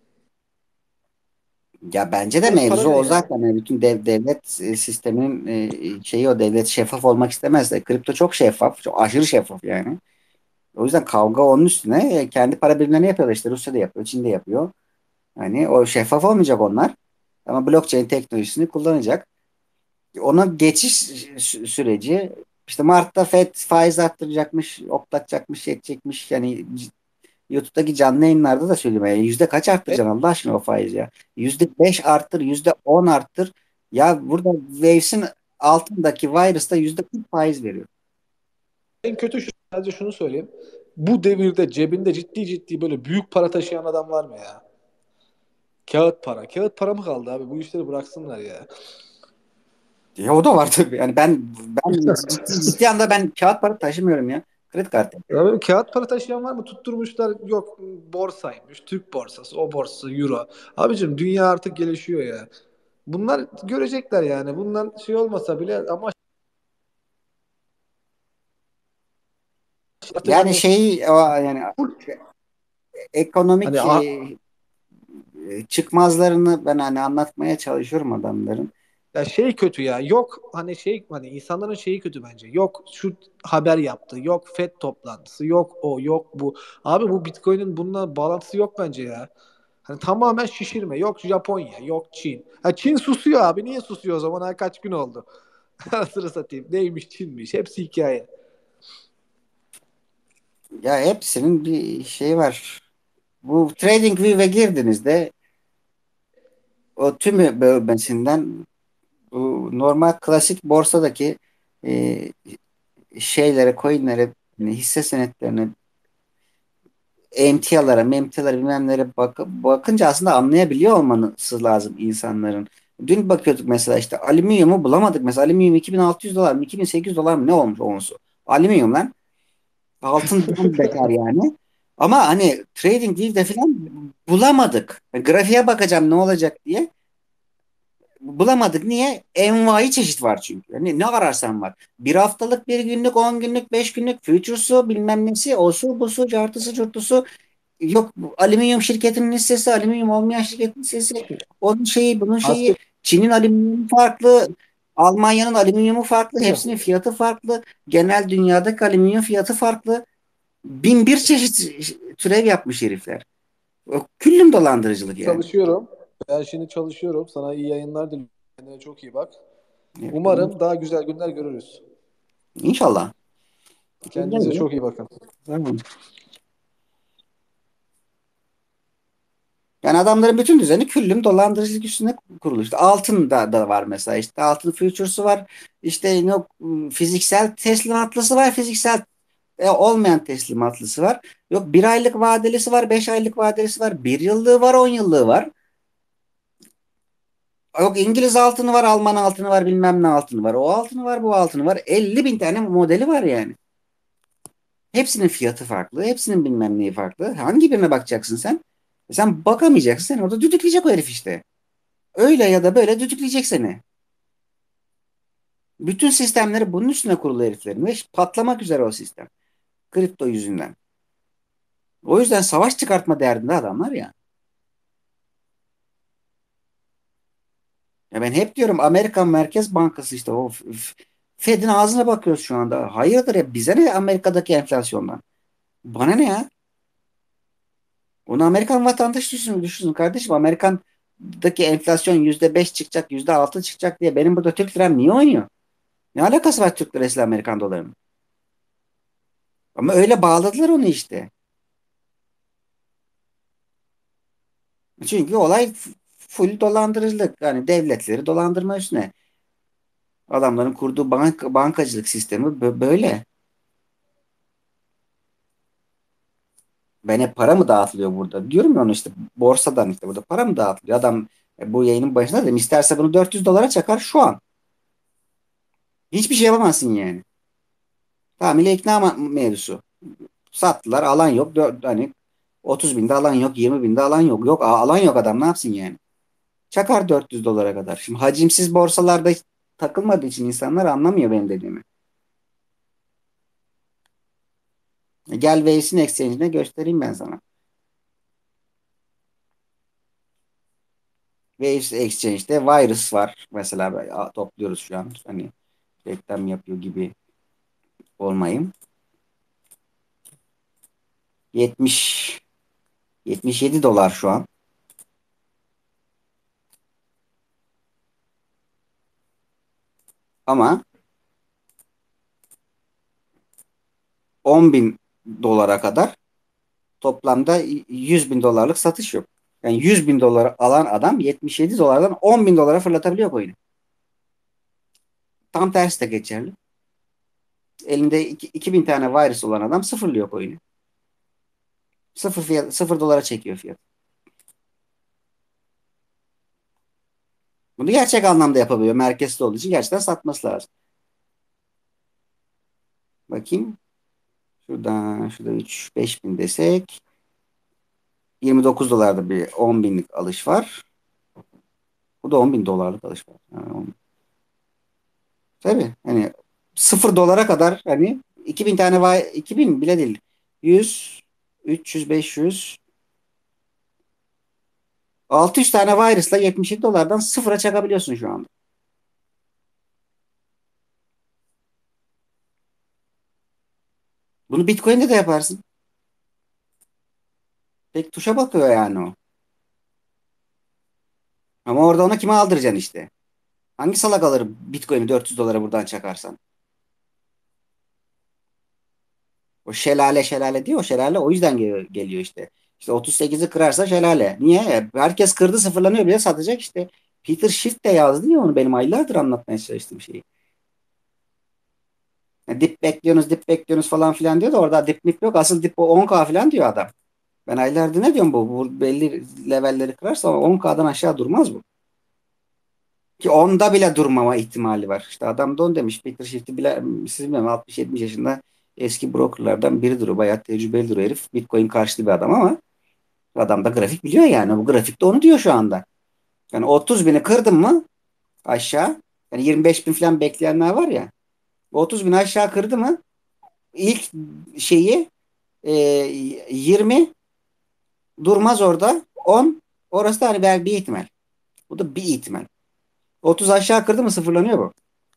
S1: Ya bence de
S5: Öz para
S1: mevzu
S5: ne
S1: o
S5: yani?
S1: zaten. Yani bütün devlet sisteminin şeyi o, devlet şeffaf olmak istemez de. Kripto çok şeffaf. Çok aşırı şeffaf yani. O yüzden kavga onun üstüne. Kendi para birimlerini yapıyorlar işte. Rusya da yapıyor. Çin de yapıyor. Hani o şeffaf olmayacak onlar. Ama blockchain teknolojisini kullanacak. Ona geçiş süreci işte Mart'ta FED faiz arttıracakmış, oplatacakmış, yetecekmiş. Yani YouTube'daki canlı yayınlarda da söylüyorum. Yani yüzde kaç arttıracaksın Allah aşkına o faiz ya? %5 arttır, %10 arttır. Ya burada Waves'in altındaki virus'ta %40 faiz veriyor.
S5: En kötü şu, sadece şunu söyleyeyim. Bu devirde cebinde ciddi ciddi böyle büyük para taşıyan adam var mı ya? Kağıt para. Kağıt para mı kaldı abi? Bu işleri bıraksınlar ya.
S1: Ya o da var tabii. Yani ben ciddi anda ben kağıt para taşımıyorum ya. Kredi kartı.
S5: Abi kağıt para taşıyan var mı? Tutturmuşlar, yok borsaymış. Türk borsası, o borsa, euro. Abicim dünya artık gelişiyor ya. Bunlar görecekler yani. Bundan şey olmasa bile ama artık
S1: Yani
S5: hani
S1: şey yani ekonomik
S5: hani
S1: çıkmazlarını ben hani anlatmaya çalışıyorum adamların.
S5: ya şey kötü ya. Yok hani şey, hani insanların şeyi kötü bence. Yok şu haber yaptı. Yok FED toplantısı. Yok o, yok bu. Abi bu Bitcoin'in bununla bağlantısı yok bence ya. Hani tamamen şişirme. Yok Japonya, yok Çin. Ha Çin susuyor abi. Niye susuyor o zaman? Ha kaç gün oldu? Anasını satayım. Neymiş Çinmiş. Hepsi hikaye.
S1: Ya hepsinin bir şey var. Bu TradingView'e girdiğinizde o tümü bölmesinden bu normal klasik borsadaki e, şeylere, coinlere, hisse senetlerine, emtialara, memtialara bilmem nelere bakınca aslında anlayabiliyor olması lazım insanların. Dün bakıyorduk mesela işte alüminyumu bulamadık. Mesela alüminyum 2600 dolar mı 2800 dolar mı ne olmuş onsu? Alüminyum lan. Altından beter yani. Ama hani trading değil de falan bulamadık. Grafiğe bakacağım ne olacak diye. Bulamadık. Niye? Envai çeşit var çünkü. Yani ne ararsan var. Bir haftalık, bir günlük, 10 günlük, 5 günlük, future'su bilmem nesi, osu, busu, cartısı, curtusu. Yok alüminyum şirketinin hissesi, alüminyum olmayan şirketin hissesi. Onun şeyi, bunun şeyi.
S5: Aslında
S1: Çin'in alüminyumu farklı. Almanya'nın alüminyumu farklı.
S5: hocam,
S1: Hepsinin fiyatı farklı. Genel dünyadaki alüminyum fiyatı farklı. Bin bir çeşit türev yapmış herifler. O küllüm dolandırıcılık yani.
S5: çalışıyorum. Ben şimdi çalışıyorum. Sana iyi yayınlar diliyorum. Kendine çok iyi bak.
S1: Evet, tamam.
S5: Umarım daha güzel günler görürüz.
S1: İnşallah.
S5: Kendinize çok iyi bakın.
S1: Tamam. Yani adamların bütün düzeni küllüm dolandırıcılık üstüne kurulu. İşte altın da var mesela. İşte altın future'su var. İşte yok fiziksel teslimatlısı var. Fiziksel olmayan teslimatlısı var. Yok bir aylık vadelisi var. 5 aylık vadelisi var. Bir yıllığı var. 10 yıllığı var. Yok İngiliz altını var. Alman altını var. Bilmem ne altını var. O altını var. Bu altını var. 50 bin tane modeli var yani. Hepsinin fiyatı farklı. Hepsinin bilmem neyi farklı. Hangi birine bakacaksın sen? Sen bakamayacaksın. Sen orada düdükleyecek o herif işte. Öyle ya da böyle düdükleyecek seni. Bütün sistemleri bunun üstüne kurulu heriflerin ve patlamak üzere o sistem. Kripto yüzünden. O yüzden savaş çıkartma derdinde adamlar ya. Ya ben hep diyorum Amerikan Merkez Bankası işte o Fed'in ağzına bakıyoruz şu anda. Hayırdır ya bize ne Amerika'daki enflasyondan? Bana ne ya? Onu Amerikan vatandaşı düşünsün kardeşim. Amerikan'daki enflasyon %5 çıkacak, %6 çıkacak diye benim burada Türk liram niye oynuyor? Ne alakası var Türk lirası ile Amerikan dolarının? Ama öyle bağladılar onu işte. Çünkü olay full dolandırıcılık. Yani devletleri dolandırma üstüne. Adamların kurduğu bankacılık sistemi böyle. Ben hep para mı dağıtılıyor burada? Diyorum ya onu işte borsadan işte burada para mı dağıtılıyor? Adam bu yayının başında dedim isterse bunu 400 dolara çakar şu an. Hiçbir şey yapamazsın yani. Tamamıyla ikna mevzusu. Sattılar alan yok. Hani 30 binde alan yok. 20 binde alan yok. Yok alan yok adam ne yapsın yani? Çakar 400 dolara kadar. Şimdi hacimsiz borsalarda hiç takılmadığı için insanlar anlamıyor benim dediğimi. Gel Waves'in exchange'ine göstereyim ben sana. Waves Exchange'de virus var. Mesela topluyoruz şu an. Hani reklam yapıyor gibi olmayayım. 70 77 dolar şu an. Ama 10 bin dolara kadar toplamda 100 bin dolarlık satış yok. Yani 100 bin dolar alan adam 77 dolardan 10 bin dolara fırlatabiliyor coin'i. Tam tersi de geçerli. Elinde 2000 tane virus olan adam sıfırlıyor coin'i. Sıfır fiyat, sıfır dolara çekiyor fiyat. Bunu gerçek anlamda yapabiliyor. Merkezde olduğu için gerçekten satması lazım. Bakayım. Şurada 3-5 bin desek 29 dolarda bir 10 binlik alış var. Bu da 10 bin dolarlık alış var. Yani tabii hani 0 dolara kadar hani 2000 tane var 2000 bile değil. 100, 300, 500, 600 tane virusla 77 dolardan sıfıra çakabiliyorsun şu anda. Bunu Bitcoin'de de yaparsın. Tek tuşa bakıyor yani o. Ama orada ona kime aldıracaksın işte? Hangi salak alır Bitcoin'i 400 dolara buradan çakarsan? O şelale diyor. O şelale o yüzden geliyor işte. İşte 38'i kırarsa şelale. Niye? Herkes kırdı sıfırlanıyor bile satacak işte. Peter Schiff de yazdı ya onu benim aylardır anlatmaya çalıştığım şeyi. Dip bekliyorsunuz, dip bekliyorsunuz falan filan diyor da orada dip mip yok. Asıl dip o 10K falan diyor adam. Ben aylardır ne diyorum bu belli levelleri kırarsa 10K'dan aşağı durmaz bu. Ki onda bile durmama ihtimali var. İşte adam da onu demiş. Peter Schiff'i bile siz bilmem 60-70 yaşında eski brokerlardan biridir o. Bayağı tecrübelidir o herif. Bitcoin karşıtı bir adam ama adam da grafik biliyor yani. Bu grafikte onu diyor şu anda. Yani 30 bini kırdın mı aşağı yani 25 bin falan bekleyenler var ya 30 bin aşağı kırdı mı ilk şeyi 20 durmaz orada 10 orası da hani bir ihtimal. Bu da bir ihtimal. 30 aşağı kırdı mı sıfırlanıyor bu.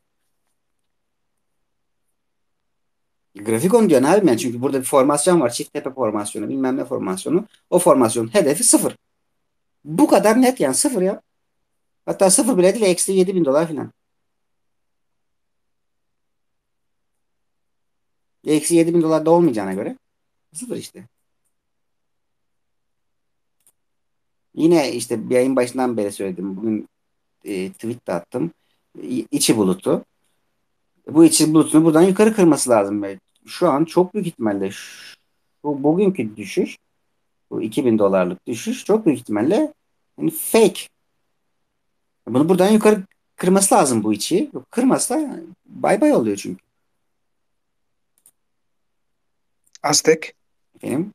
S1: Grafik onu diyor ne yapayım yani çünkü burada bir formasyon var. Çift tepe formasyonu bilmem ne formasyonu. O formasyonun hedefi sıfır. Bu kadar net yani sıfır ya. Hatta sıfır bile değil eksi 7 bin dolar falan. Eksi 7 bin dolar da olmayacağına göre sıfır işte. Yine işte bir ayın başından beri söyledim. Bugün tweet de attım. İçi bulutu. Bu içi bulutunu buradan yukarı kırması lazım. Şu an çok büyük ihtimalle bu bugünkü düşüş bu 2000 dolarlık düşüş çok büyük ihtimalle hani fake. Bunu buradan yukarı kırması lazım bu içi. Kırmazsa bay bay oluyor çünkü.
S4: Aztek.
S1: Benim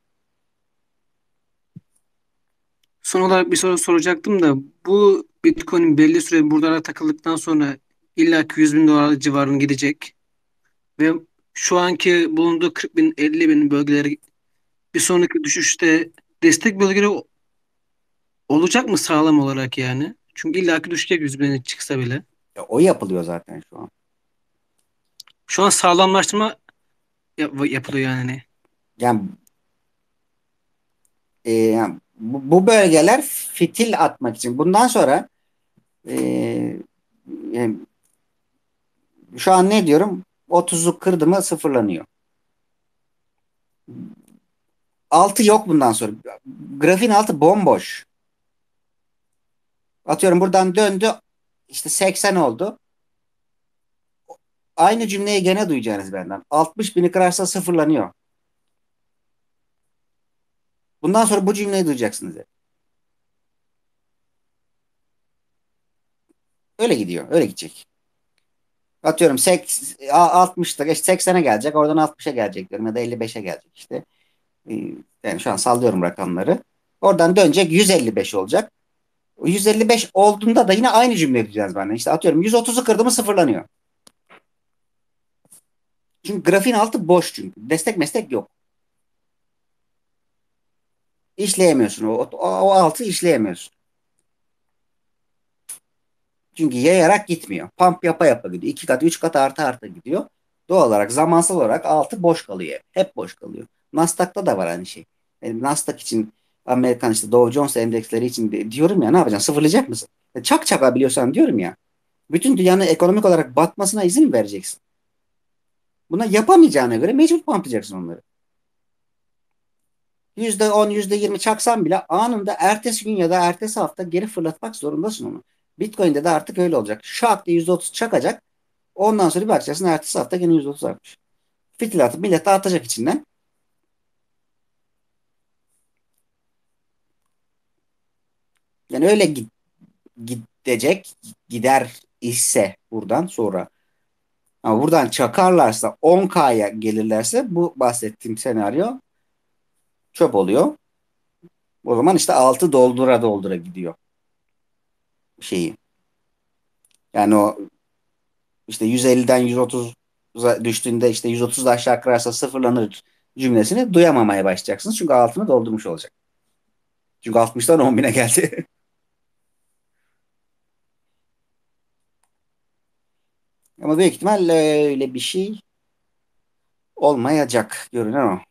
S4: Son olarak bir soru soracaktım da bu Bitcoin belli süre buralara takıldıktan sonra illaki 100 bin dolar civarına gidecek ve şu anki bulunduğu 40 bin 50 bin bölgeleri bir sonraki düşüşte destek bölgeleri olacak mı sağlam olarak yani? Çünkü illaki düşecek 100 bin çıksa bile.
S1: o yapılıyor zaten şu an.
S4: Şu an sağlamlaştırma yapılıyor yani. Hani.
S1: Yani, yani bu bölgeler fitil atmak için. Bundan sonra e, yani şu an ne diyorum? 30'u kırdı mı sıfırlanıyor. Altı yok bundan sonra. Grafiğin altı bomboş. Atıyorum buradan döndü işte 80 oldu. aynı cümleyi gene duyacaksınız benden. 60 bini kırarsa sıfırlanıyor. Bundan sonra bu cümleyi duyacaksınız hep. Öyle gidiyor. Öyle gidecek. Atıyorum 60'ta 80'e gelecek. Oradan 60'a gelecek diyorum. Ya da 55'e gelecek işte. Ee, Yani şu an sallıyorum rakamları. Oradan dönecek 155 olacak. O 155 olduğunda da yine aynı cümle diyeceğiz bana. İşte atıyorum 130'u kırdı mı sıfırlanıyor. Çünkü grafiğin altı boş çünkü. Destek meslek yok. İşleyemiyorsun. O altı işleyemiyorsun. Çünkü yayarak gitmiyor. Pump yapa yapa gidiyor. 2 kat 3 kat artı artı gidiyor. Doğal olarak zamansal olarak altı boş kalıyor. Hep boş kalıyor. Nasdaq'ta da var aynı şey. Nasdaq için Amerikan işte Dow Jones endeksleri için diyorum ya ne yapacaksın? Sıfırlayacak mısın? Çak çakabiliyorsan diyorum ya. Bütün dünyanın ekonomik olarak batmasına izin mi vereceksin? Buna yapamayacağına göre mecbur pumplayacaksın onları. %10, %20 çaksan bile anında ertesi gün ya da ertesi hafta geri fırlatmak zorundasın onu. Bitcoin'de de artık öyle olacak. Şak diye %30 çakacak. Ondan sonra bir bakacaksın ertesi hafta gene %30 artmış. Fitil atıp millet de atacak içinden. Yani öyle gidecek gider ise buradan sonra. Ama buradan çakarlarsa 10K'ya gelirlerse bu bahsettiğim senaryo çöp oluyor. O zaman işte altı doldura doldura gidiyor şeyi. Yani o işte 150'den 130'a düştüğünde işte 130'da aşağı kırarsa sıfırlanır cümlesini duyamamaya başlayacaksınız. Çünkü altını doldurmuş olacak. Çünkü 60'tan 10.000'e geldi. Ama büyük ihtimalle öyle bir şey olmayacak görünen o.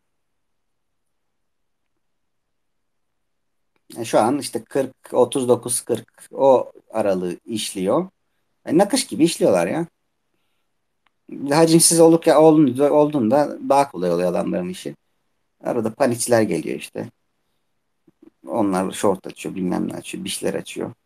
S1: Yani şu an işte 40, 39, 40 o aralığı işliyor. Nakış gibi işliyorlar ya. Hacimsiz olduğunda daha kolay oluyor adamların işi. Arada panikçiler geliyor işte. Onlar short açıyor, bilmem ne açıyor, bir şeyler açıyor.